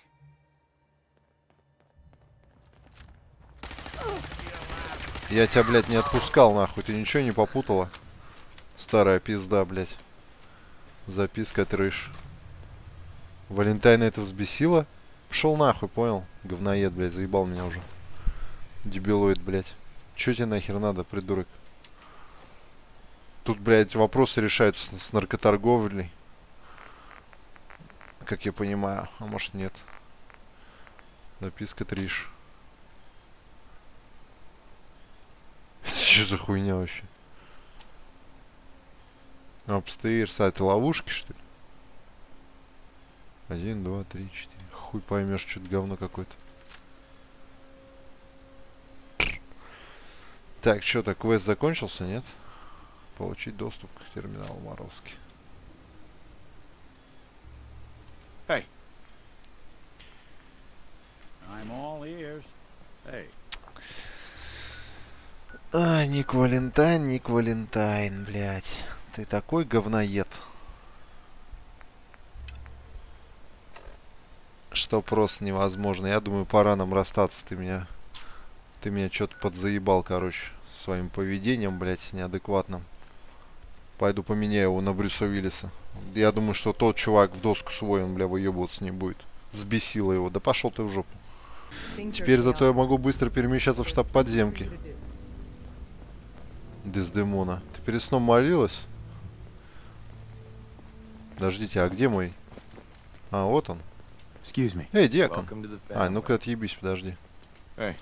Я тебя, блядь, не отпускал, нахуй. Ты ничего не попутала? Старая пизда, блядь. Записка трэш. Валентайна это взбесила? Пошел нахуй, понял? Говноед, блядь, заебал меня уже. Дебилоид, блядь. Чё тебе нахер надо, придурок? Тут, блядь, вопросы решаются с, с наркоторговлей. Как я понимаю. А может нет. Записка триш. Что за хуйня вообще? Upstairs. А, это ловушки, что ли? Один, два, три, четыре. Хуй поймешь, что-то говно какое-то. Так, что-то квест закончился, нет? Получить доступ к терминалу Моровски. Hey. I'm all ears. Hey. А, Ник Валентайн, Ник Валентайн, блядь. Ты такой говноед. Что просто невозможно. Я думаю, пора нам расстаться. Ты меня... Ты меня что-то подзаебал, короче. Своим поведением, блядь, неадекватным. Пойду поменяю его на Брюса Уиллиса. Я думаю, что тот чувак в доску свой, он, бля, выебываться не будет. Сбесило его. Да пошел ты в жопу. Теперь зато я могу быстро перемещаться в штаб подземки. Дездемона. Ты перед сном молилась? Подождите, а где мой? А, вот он. Эй, Диакон. А, ну-ка отъебись, подожди. Эй.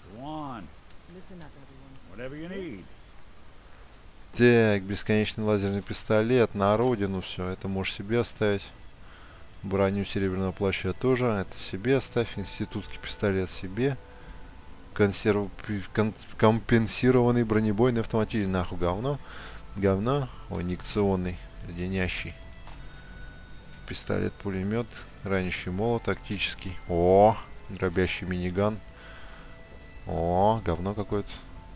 Так, бесконечный лазерный пистолет. На родину все. Это можешь себе оставить. Броню серебряного плаща тоже. Это себе оставь. Институтский пистолет себе. Консерв... Кон... Компенсированный бронебойный автоматический. Нахуй говно. Говно. Ой, инъекционный. Леденящий. Пистолет-пулемет. Ранящий молот. Тактический. О, дробящий миниган. О, говно какое-то.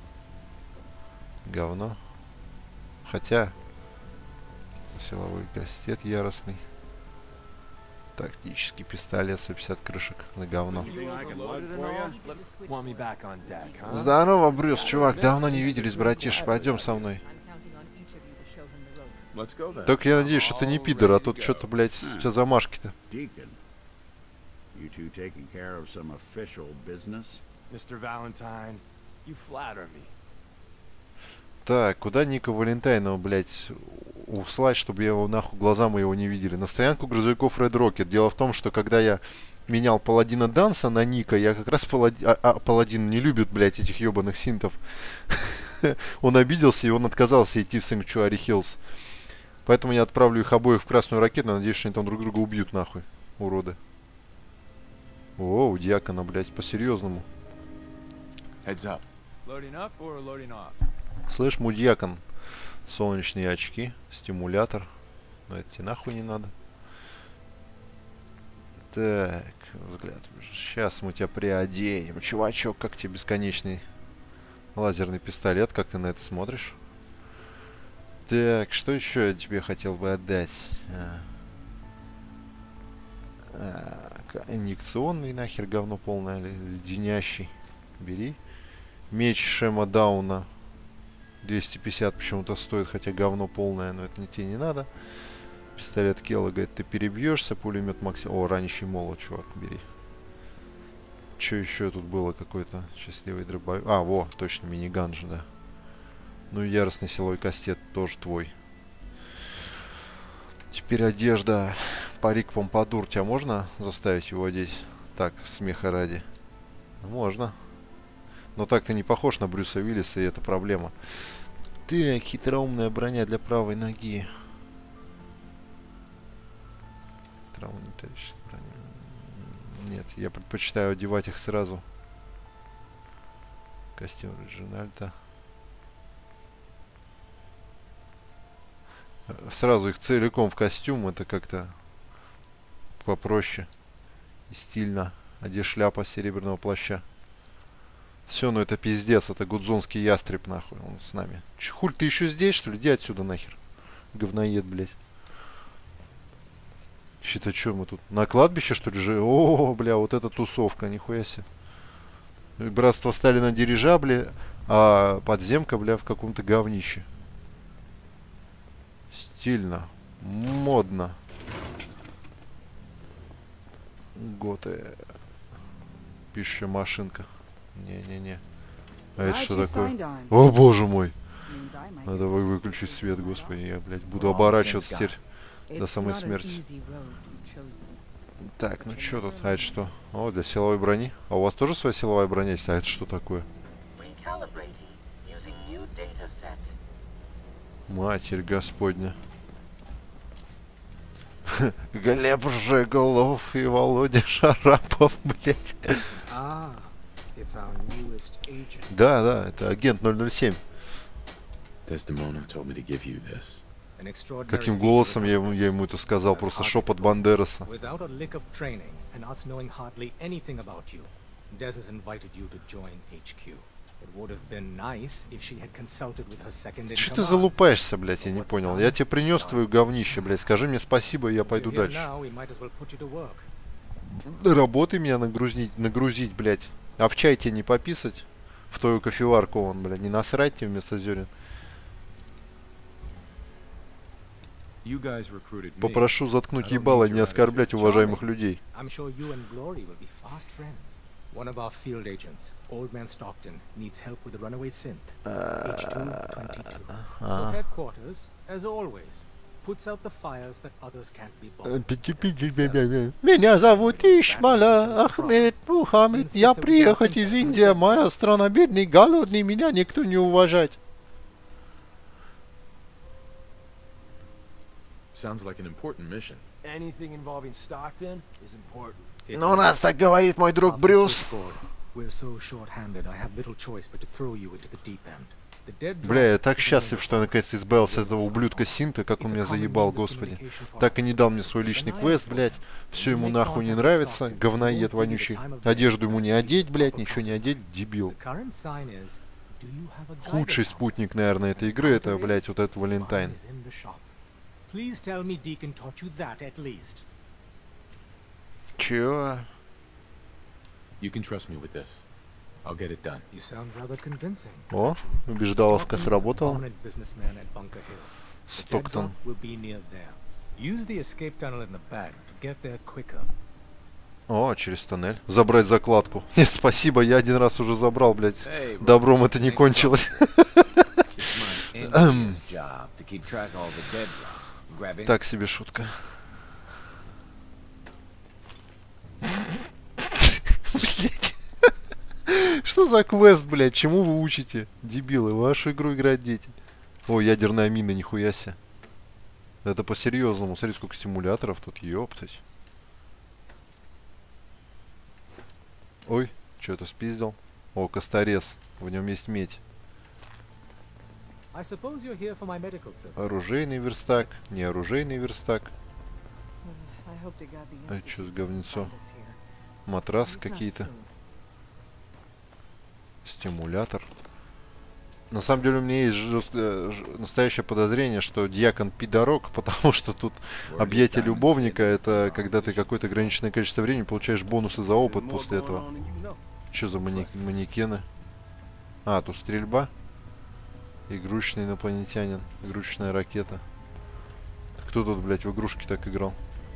Говно. Хотя. Силовой кастет яростный. Тактический пистолет, сто пятьдесят крышек на говно. Здорово, Брюс, чувак, давно не виделись, братиш, пойдем со мной. Только я надеюсь, что ты не пидор, а тут что-то, блядь, у тебя замашки-то. мистер Valentine, you flatter me. Так, куда Ника Валентайнова, блядь, услать, чтобы я его нахуй, глаза мы его не видели? На стоянку грузовиков Red Rocket. Дело в том, что когда я менял Паладина Данса на Ника, я как раз Паладин... А, а, Паладин не любит, блядь, этих ебаных синтов. Он обиделся, и он отказался идти в Sanctuary Hills. Поэтому я отправлю их обоих в красную ракету. Надеюсь, что они там друг друга убьют, нахуй, уроды. О, у Диакона, блядь, по-серьезному. Heads up. Loading up or loading off? Слышь, мудьякон. Солнечные очки, стимулятор. Но это тебе нахуй не надо. Так, взгляд. Сейчас мы тебя приоденем. Чувачок, как тебе бесконечный Лазерный пистолет, как ты на это смотришь? Так, что еще я тебе хотел бы отдать? А. А, инъекционный нахер говно полное, леденящий. Бери. Меч Шема Дауна. двести пятьдесят почему-то стоит, хотя говно полное, но это не тебе не надо. Пистолет Келла, говорит, ты перебьешься. Пулемет Максим. О, ранящий молот, чувак, бери. Что еще тут было? Какой-то счастливый дробовик. А, во, точно, миниган же, да. Ну и яростный силовой кастет тоже твой. Теперь одежда. Парик Помпадур. Тебя можно заставить его одеть? Так, смеха ради. Можно. Но так ты не похож на Брюса Уиллиса, и это проблема. Ты, хитроумная броня для правой ноги. Травмонитарическая броня. Нет, я предпочитаю одевать их сразу. Костюм Реджинальда. Сразу их целиком в костюм, это как-то попроще и стильно. Одеть шляпа серебряного плаща. Все, ну это пиздец, это гудзонский ястреб, нахуй, он с нами. Ч, хуль, ты еще здесь, что ли? Иди отсюда нахер. Говноед, блядь. Щита, что мы тут? На кладбище, что ли, же? О, бля, вот эта тусовка, нихуя себе. Братство стали на дирижабле, а подземка, бля, в каком-то говнище. Стильно. Модно. Готы. Пишущая машинка. Не-не-не. А это что такое? О, боже мой. Надо вы выключить свет, господи. Я, блядь, буду оборачиваться теперь до самой смерти. Так, ну что тут? А это что? О, для силовой брони. А у вас тоже своя силовая броня есть? А это что такое? Матерь Господня. Глеб Жеголов и Володя Шарапов, блядь. Да, да, это агент ноль ноль семь. Каким голосом я ему, я ему это сказал? Просто шепот Бандераса. Че ты залупаешься, блядь, я не понял. Я тебе принес твою говнище, блядь. Скажи мне спасибо, и я пойду дальше. Работай меня нагрузить, нагрузить, блядь. А в чай тебе не пописать? В твою кофеварку он, блядь. Не насрать тебе вместо зерен. Попрошу заткнуть ебало и не оскорблять уважаемых людей. One of our field agents, Old Man Stockton, needs help with the runaway synth, H two twenty-two. So headquarters, as always, puts out the fires that others can't be bothered. Меня зовут Ишмала Ахмед Мухаммед. Я приехал из Индии. Моя страна бедный, голодный. Меня никто не уважает. Sounds like an important mission. Anything involving Stockton is important. Ну, у нас так говорит мой друг Брюс. Бля, я так счастлив, что я наконец избавился от этого ублюдка Синта, как он меня заебал, господи. Так и не дал мне свой личный квест, блядь. Все ему нахуй не нравится, говноед вонючий. Одежду ему не одеть, блядь, ничего не одеть, дебил. Худший спутник, наверное, этой игры, это, блядь, вот этот Валентайн. Чё? О, убеждаловка сработала. Стоктон. О, через тоннель. Забрать закладку. Нет, спасибо, я один раз уже забрал, блядь. Добром это не кончилось. Так себе шутка. Блять. Что за квест, блядь? Чему вы учите? Дебилы, вашу игру играть дети. О, ядерная мина, нихуя себе. Это по-серьезному. Смотри, сколько стимуляторов тут, ёптать. Ой, что это спиздил? О, косторез. В нем есть медь. Оружейный верстак, не оружейный верстак. А что за говнецо? Матрасы какие-то. Стимулятор. На самом деле у меня есть жесткое, ж- настоящее подозрение, что дьякон пидорок, потому что тут объятие любовника — это когда ты какое-то ограниченное количество времени получаешь бонусы за опыт после этого. Что за мани манекены? А, тут стрельба. Игрушечный инопланетянин. Игрушечная ракета. Кто тут, блядь, в игрушки так играл?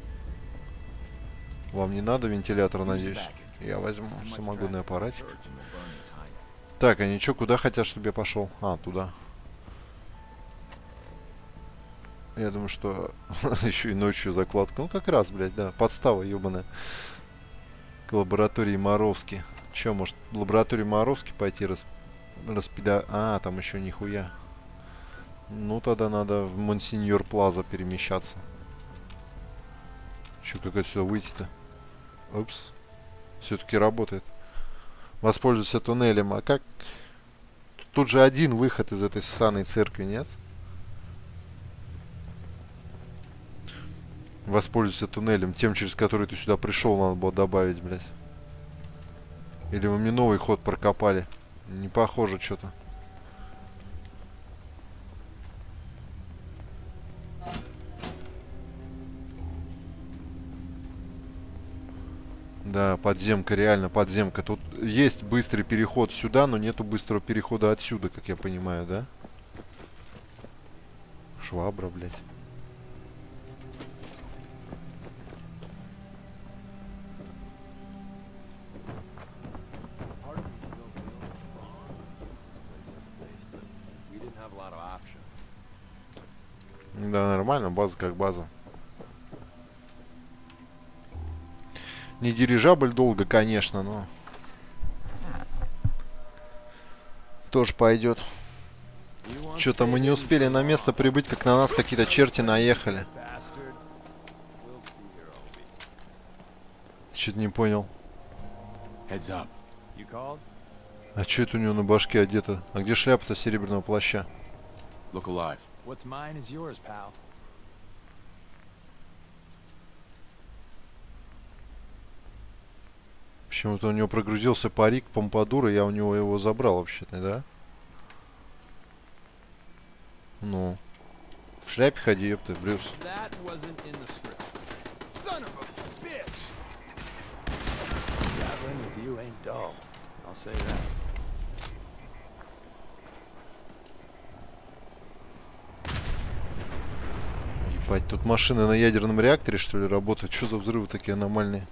Вам не надо вентилятор, надеюсь? Я возьму самогонный аппаратик. Так, они что, куда хотят, чтобы я пошел? А, туда. Я думаю, что еще и ночью закладка. Ну, как раз, блядь, да. Подстава ебаная. К лаборатории Моровски. Че, может, в лабораторию Моровски пойти рас... распида... А, там еще нихуя. Ну, тогда надо в Монсеньор Плаза перемещаться. Че, как отсюда выйти-то? Упс. Все-таки работает. Воспользуйся туннелем. А как? Тут же один выход из этой ссаной церкви, нет? Воспользуйся туннелем. Тем, через который ты сюда пришел, надо было добавить, блядь. Или вы мне новый ход прокопали? Не похоже что-то. Да, подземка, реально подземка. Тут есть быстрый переход сюда, но нету быстрого перехода отсюда, как я понимаю, да? Швабра, блядь. Да, нормально, база как база. Не дирижабль долго, конечно, но тоже пойдет. Что-то мы не успели на место прибыть, как на нас какие-то черти наехали. Чё-то не понял. А что это у него на башке одето? А где шляпа-то серебряного плаща? Почему-то у него прогрузился парик помпадура, я у него его забрал вообще-то, да? Ну. В шляпе ходи, ёпта, Брюс. Ебать, тут машины на ядерном реакторе, что ли, работают? Что за взрывы такие аномальные?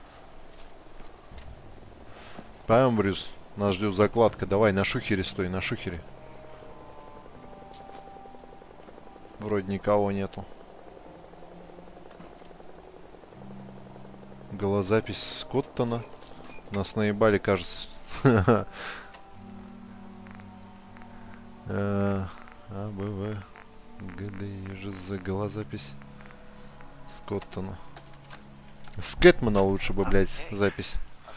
Пойдем, Брюс. Нас ждет закладка. Давай, на шухере стой, на шухере. Вроде никого нету. Голозапись Скоттона. Нас наебали, кажется. А, Б, В, Г, Д, И, Ж, З. Голозапись Скоттона. Скэтмана лучше бы, блядь, запись.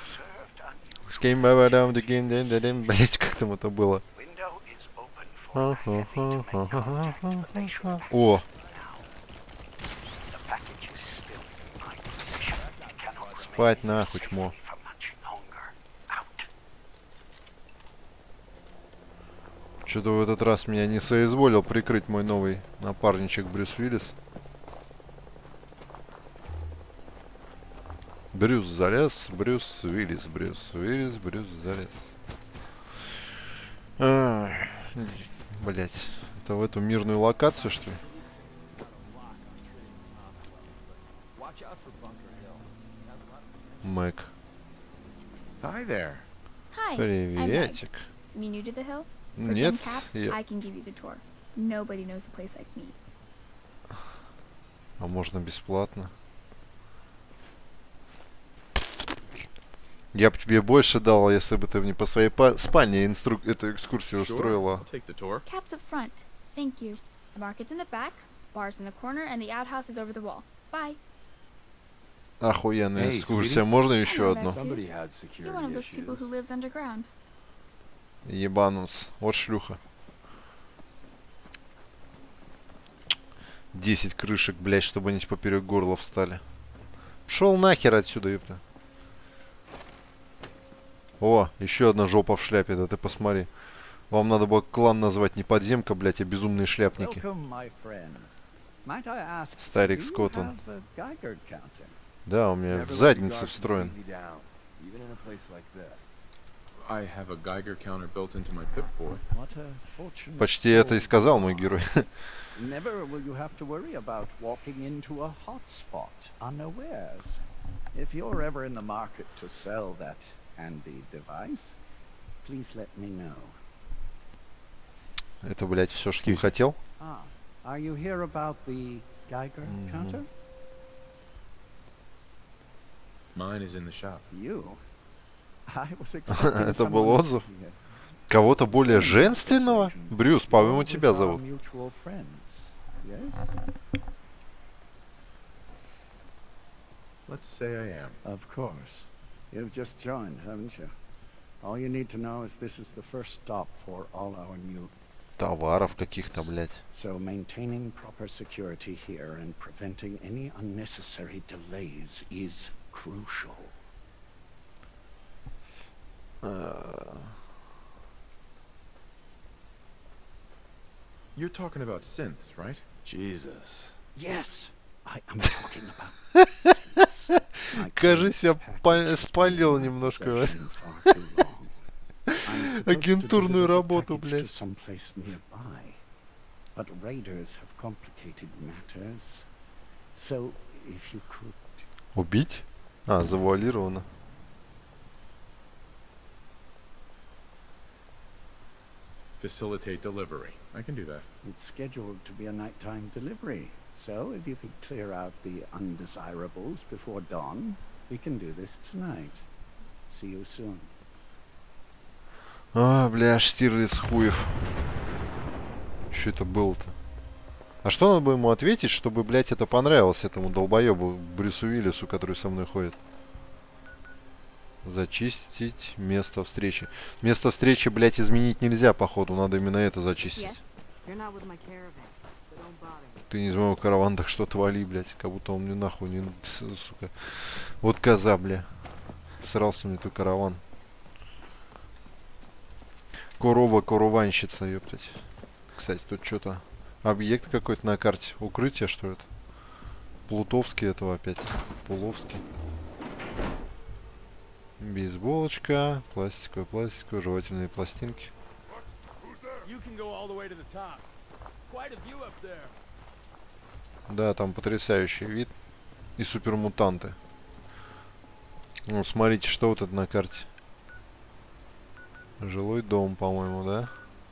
Блять, как там это было? О! Спать нахуй, чмо. Что-то в этот раз меня не соизволил прикрыть мой новый напарничек Брюс Уиллис. Брюс залез, Брюс Уиллис, Брюс Уиллис, Брюс залез. А, блять, это в эту мирную локацию, что ли? Мэг. Hi there. Hi. Приветик. Me new to the hill? For Нет, Jim Caps, я... I can give you the tour. Nobody knows a place like me. А можно бесплатно? Я бы тебе больше дал, если бы ты мне по своей па спальне инстру... эту экскурсию устроила. Caps up front. Thank you. The market's in the back, bars in the corner, and the outhouse is over the wall. Bye. Охуенная экскурсия. Можно еще одну? You're one of those people who lives underground. Ебануться. Вот шлюха. Десять крышек, блять, чтобы они поперек горла встали. Пшел нахер отсюда, ёпта. О, еще одна жопа в шляпе, да ты посмотри. Вам надо было клан назвать не подземка, блядь, а безумные шляпники. Старик Скотт он. Да, у меня в заднице встроен. Почти это и сказал мой герой. Never will you have to worry about walking into a hotspot unawares. If you're ever in the market to sell that handy device, please let me know. Это, блядь, все, что я хотел? Ah, are you here about the Geiger Mm-hmm. counter? Mine is in the shop. You? I was expecting Это был someone отзыв. here. Кого-то более женственного? Брюс, по-моему, тебя зовут. Mutual friends. Yes? Let's say I am. Of course. You've just joined, haven't you? All you need to know is this is the first stop for all our new... Товаров каких-то, блядь. So maintaining proper security here and preventing any unnecessary delays is crucial. Uh... You're talking about synths, right? Jesus. Yes, I am talking about synths. Кажись, я спалил немножко агентурную работу, блядь. But raiders have complicated matters. So, if you could... Убить? А, завуалировано. Facilitate delivery. I can do that. It's scheduled to be a nighttime delivery. So, if you could clear out the undesirables before dawn, we can do this tonight. See you soon. А, бля, Штирлиц хуев. Что это было-то? А что надо бы ему ответить, чтобы, блядь, это понравилось этому долбоебу Брюсу Уиллису, который со мной ходит? Зачистить место встречи. Место встречи, блядь, изменить нельзя, походу. Надо именно это зачистить. Ты не из моего каравана, так что твали, блядь. Как будто он мне нахуй не... Сука. Вот коза, бля. Срался мне твой караван. Корова, корованщица, ёптать. Кстати, тут что-то... Объект какой-то на карте. Укрытие, что это? Плутовский этого опять. Пуловский. Бейсболочка. Пластиковая, пластиковая. Жевательные пластинки. Да, там потрясающий вид. И супермутанты. Ну, смотрите, что вот это на карте. Жилой дом, по-моему, да?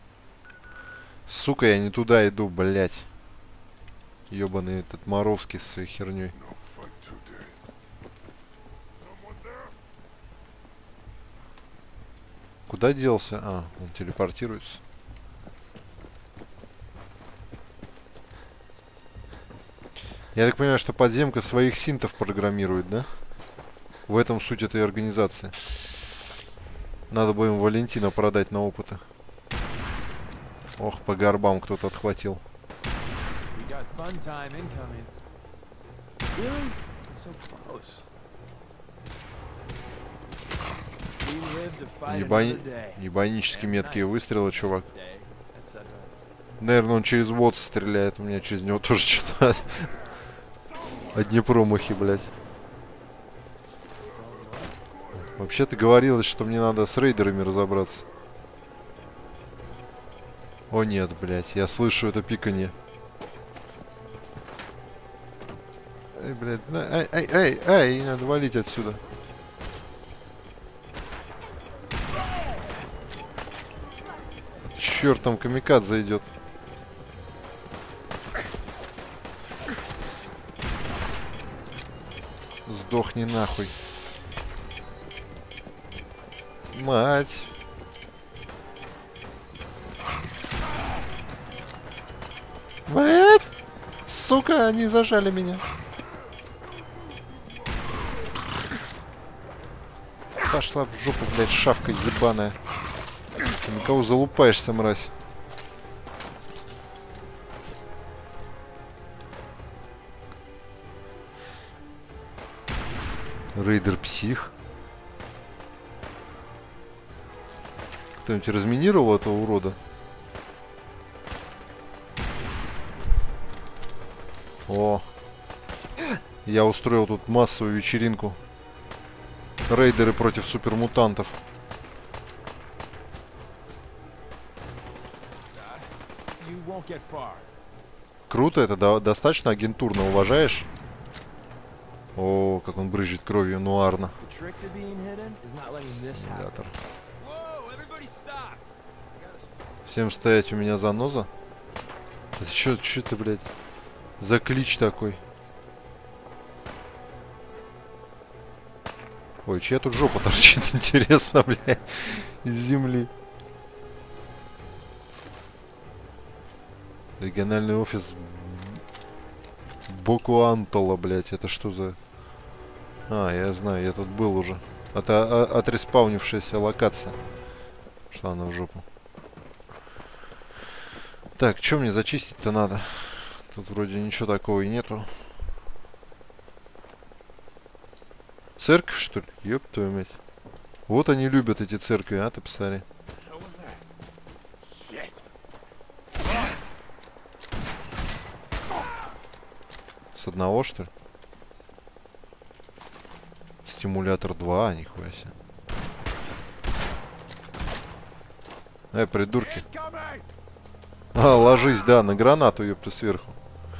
Сука, я не туда иду, блять. Ёбаный этот Моровский со своей херней. Куда делся? А, он телепортируется. Я так понимаю, что подземка своих синтов программирует, да? В этом суть этой организации. Надо бы им Валентина продать на опыты. Ох, по горбам кто-то отхватил. Ебани... Ебанически меткие выстрелы, чувак. Наверное, он через вод стреляет. У меня через него тоже что-то... Одни промахи, блядь. Вообще-то говорилось, что мне надо с рейдерами разобраться. О нет, блядь, я слышу это пиканье. Эй, блядь, ай, ай, ай, ай, надо валить отсюда. Черт, там камикадзе идет. Сдохни нахуй. Мать. Блять! Сука, они зажали меня. Пошла в жопу, блядь, шавка ебаная. Ты на кого залупаешься, мразь? Рейдер-псих. Кто-нибудь разминировал этого урода? О! Я устроил тут массовую вечеринку. Рейдеры против супермутантов. Круто, это до достаточно агентурно, уважаешь? О, как он брызжет кровью нуарно. Симулятор. Всем стоять, у меня заноза. Это что, что ты, блядь, за клич такой? Ой, чья тут жопа торчит, интересно, блядь, из земли. Региональный офис Бокуантола, блядь, это что за... А, я знаю, я тут был уже. Это отреспаунившаяся локация. Шла она в жопу. Так, что мне зачистить-то надо? Тут вроде ничего такого и нету. Церковь, что ли? Ёб твою мать. Вот они любят эти церкви, а ты посмотри. С одного, что ли? Стимулятор два, нихуя себе. Эй, придурки. А, ложись, да, на гранату, ёпта, сверху.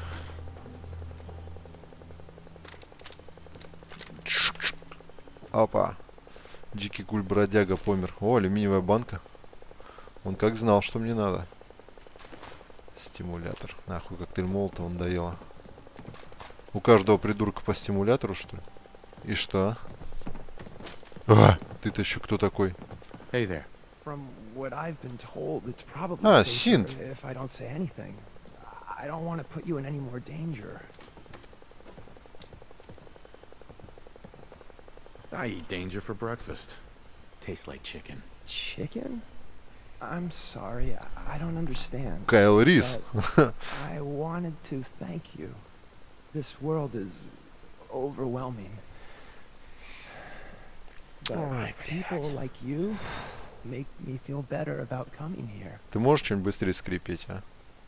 Опа. Дикий гуль-бродяга помер. О, алюминиевая банка. Он как знал, что мне надо. Стимулятор. Нахуй, коктейль Молотова надоело. У каждого придурка по стимулятору, что ли? И что? А, ты-то еще кто такой? Hey there. From what I've been told, it's probably А, safer Синт. if I don't say anything. I don't want to put you in any more danger. I eat danger for breakfast. Tastes like chicken. Chicken? I'm sorry, I, I don't understand. Кайл Рис. But I wanted to thank you. This world is overwhelming. But Ой, people like you make me feel better about coming here. Ты можешь чем быстрее скрипеть, а?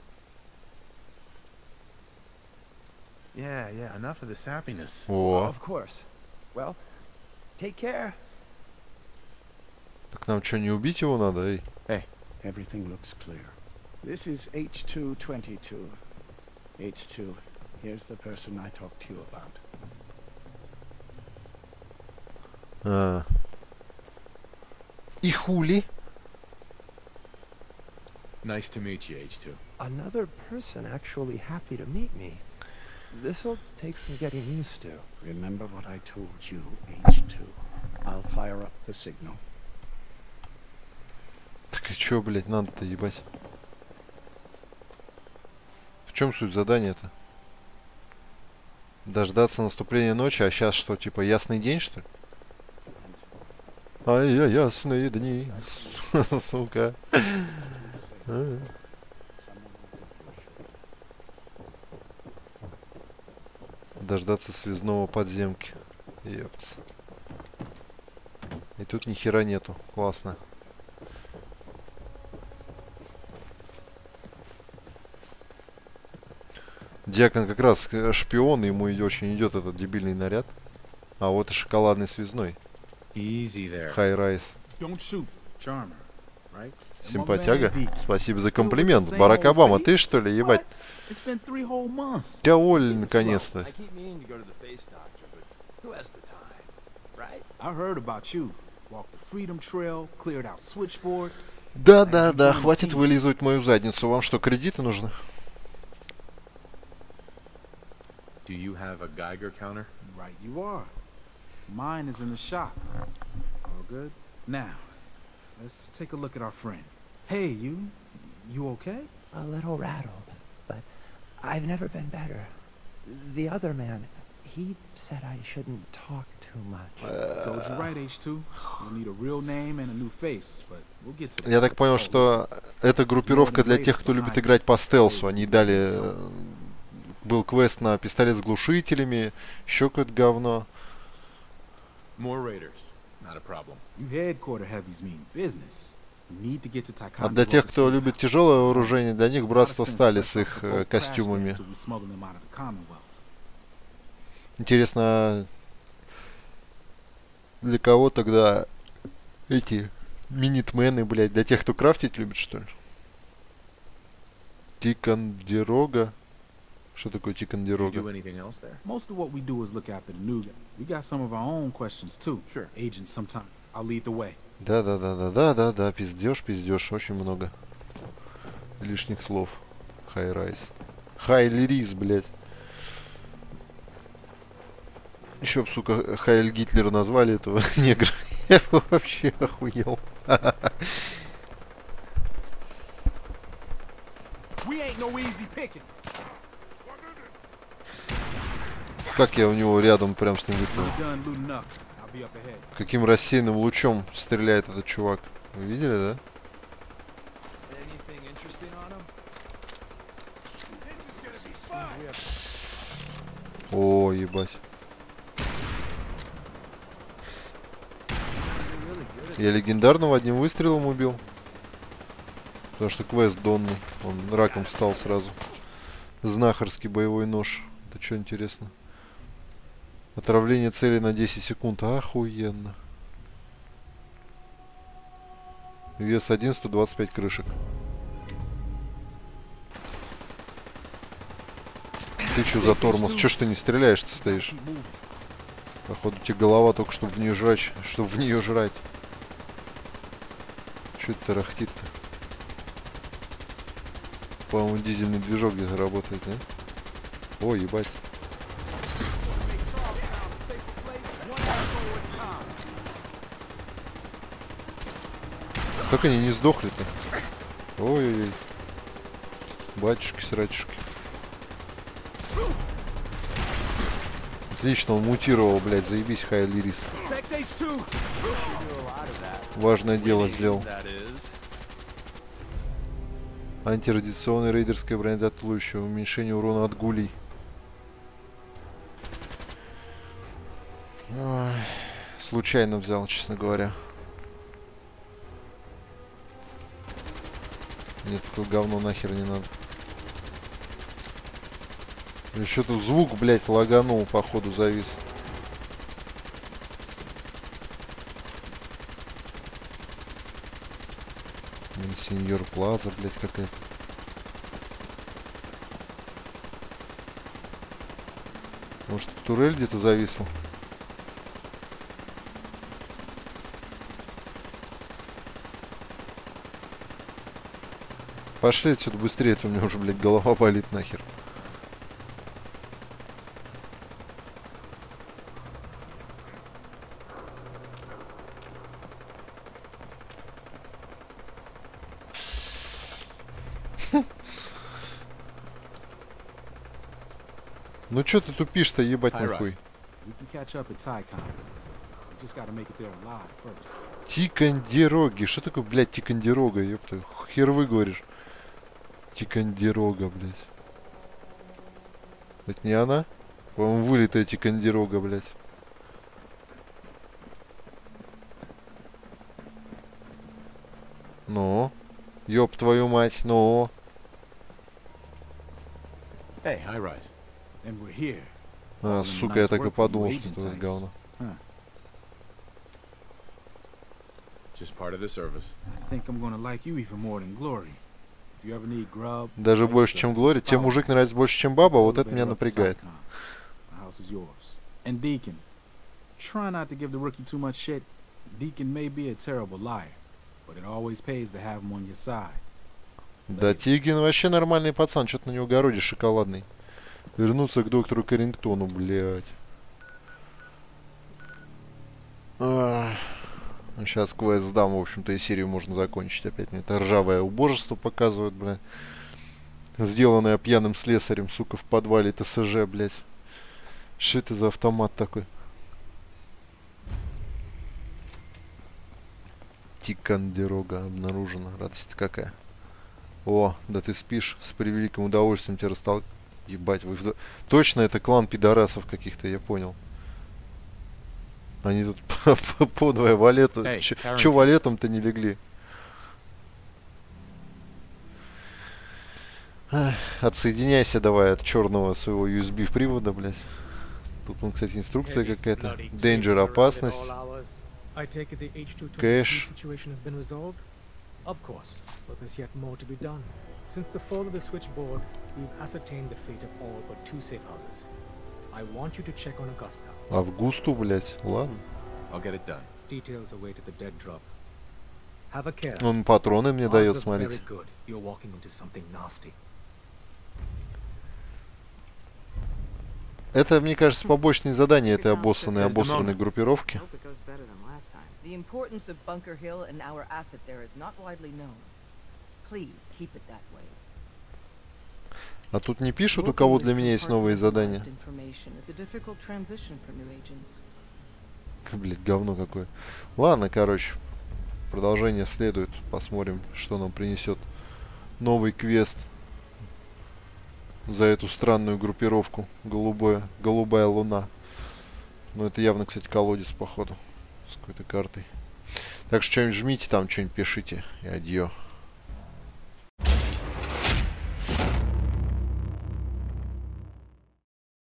Yeah, yeah, enough of this happiness. О. Of course. Well, take care. Так нам что, не убить его надо, эй? Hey. Everything looks clear. This is H two twenty-two. H two, here's the person I talked to you about. А. И хули? Nice to meet you, H two. Another person actually happy to meet me. This'll take some getting used to. Remember what I told you, H two. I'll fire up the signal. Так и чё, блядь, надо-то, ебать? В чем суть задания-то? Дождаться наступления ночи, а сейчас что, типа ясный день, что ли? А я ясные дни, сука. Дождаться связного подземки. Ёпц. И тут ни хера нету. Классно. Дьякон как раз шпион, ему очень идет этот дебильный наряд. А вот и шоколадный связной. Хай-райз. Симпатяга. Спасибо за комплимент. Барак Обама, ты что ли, ебать? Тебя уволили наконец-то. Да-да-да, хватит вылизывать мою задницу. Вам что, кредиты нужны? Do you have a Geiger counter? Right, you are. Mine is in the shop. All good? Now, let's take a look at our friend. Hey, you. You okay? A little rattled, but I've never been better. The other man, he said I shouldn't talk too much. I told you right, H two. You'll need a real name and a new face, but we'll get to that. Я так понял, что это группировка для тех, кто любит играть по стелсу. Они дали... Был квест на пистолет с глушителями, еще какое-то говно. More raiders, not a problem. You headquarter heavies mean business. Need to get to А Ticonderoga для тех, кто safe любит house. тяжелое вооружение, для них Not a братство sense стали letting с их the э, boat crash there костюмами. until we smuggle them out of the Commonwealth. Интересно, для кого тогда эти минитмены, блядь, для тех, кто крафтить любит, что ли? Тикандерога. Что такое You Тикандерога? do anything else there? Most of what we do is look after the new guy. We got some of our own questions too. Sure. Agents sometime. I'll lead the way. Да, да, да, да, да, да, да, пиздешь, пиздешь, очень много лишних слов. Хай-райз. Хайлирис, блядь. Еще б, сука, Хайль Гитлер назвали этого негра. Я бы вообще охуел. We ain't no easy pickings. Как я у него рядом прям с ним выстрелил? We're done looting up. I'll be up ahead. Каким рассеянным лучом стреляет этот чувак. Вы видели, да? Anything interesting on him? О, ебать. Я легендарного одним выстрелом убил. Потому что квест донный. Он раком стал сразу. Знахарский боевой нож. Это что интересно? Отравление цели на десять секунд. Охуенно. Вес один, сто двадцать пять крышек. Ты что за тормоз? Че ж ты не стреляешь, ты стоишь? Походу тебе голова только чтобы в нее жрать, чтобы в нее жрать. Че это тарахтит-то? По-моему, дизельный движок где-то работает, не? О, ебать. Как они не сдохли-то? Ой-ой-ой. Батюшки-срачушки. Отлично, он мутировал, блядь, заебись, Хайлирис. Важное дело сделал. Антирадиационное рейдерское бронетатующее. Уменьшение урона от гулей. Ой, случайно взял, честно говоря. Мне такое говно нахер не надо. Еще тут звук, блядь, лаганул, походу, завис. Сеньор Плаза, блядь, какая-то. Может, турель где-то зависла? Пошли отсюда быстрее, а то у меня уже, блядь, голова болит нахер. Ну чё ты тупишь-то, ебать нахуй? Тикандероги. Что такое, блядь, Тикандерога, ёпта? Хер вы говоришь. Тикандерога, блядь. Это не она? По-моему, вылитая Тикандерога, блядь. Ну? Ёб твою мать, ну? Hey, high-rise. And we're here. А, сука, я так и подумал, что это говно. Just part of the service. I think I'm gonna like you even more than Glory. If you ever need grub, даже больше, чем Глори. Тебе мужик нравится больше, чем баба, вот это меня напрягает. The house is yours. And Deacon, try not to give the rookie too much shit. Deacon may be a terrible liar, but it always pays to have him on your side. Да, Тигин вообще нормальный пацан, что-то на него городишь шоколадный. Вернуться к доктору Каррингтону, блядь. Ах. Сейчас квест сдам, в общем-то, и серию можно закончить. Опять мне это ржавое убожество показывают, блядь. Сделанное пьяным слесарем, сука, в подвале ТСЖ, блядь. Что это за автомат такой? Тикандерога обнаружена. Радость какая. О, да ты спишь. С превеликим удовольствием тебя расстал... Ебать, вы... Вдо... Точно это клан пидорасов каких-то, я понял. Они тут подвое валета. Hey, Че валетом-то не легли? Отсоединяйся давай от черного своего ю эс би привода, блядь. Тут, ну, кстати, инструкция какая-то. Danger, опасность. Кэш. Of course, but there's yet more to be done. Since the fall of the switchboard, we've ascertained the fate of all but two safe houses. I want you to check on Augusta. Августу, блядь, ладно. I'll get it done. Details await at the dead drop. Have a care. Он патроны мне дает, смотрите. Very good. You're walking into something nasty. Это, мне кажется, побочные задания этой обоссанной, обоссанной группировки. The importance of Bunker Hill and our asset there is not widely known. Please keep it that way. А тут не пишут, у кого для меня есть новые задания. Блять, говно какое. Ладно, короче. Продолжение следует. Посмотрим, что нам принесет новый квест за эту странную группировку. Голубая, голубая луна. Ну, это явно, кстати, колодец, походу. С какой-то картой. Так что что-нибудь жмите там, что-нибудь пишите. И адьё.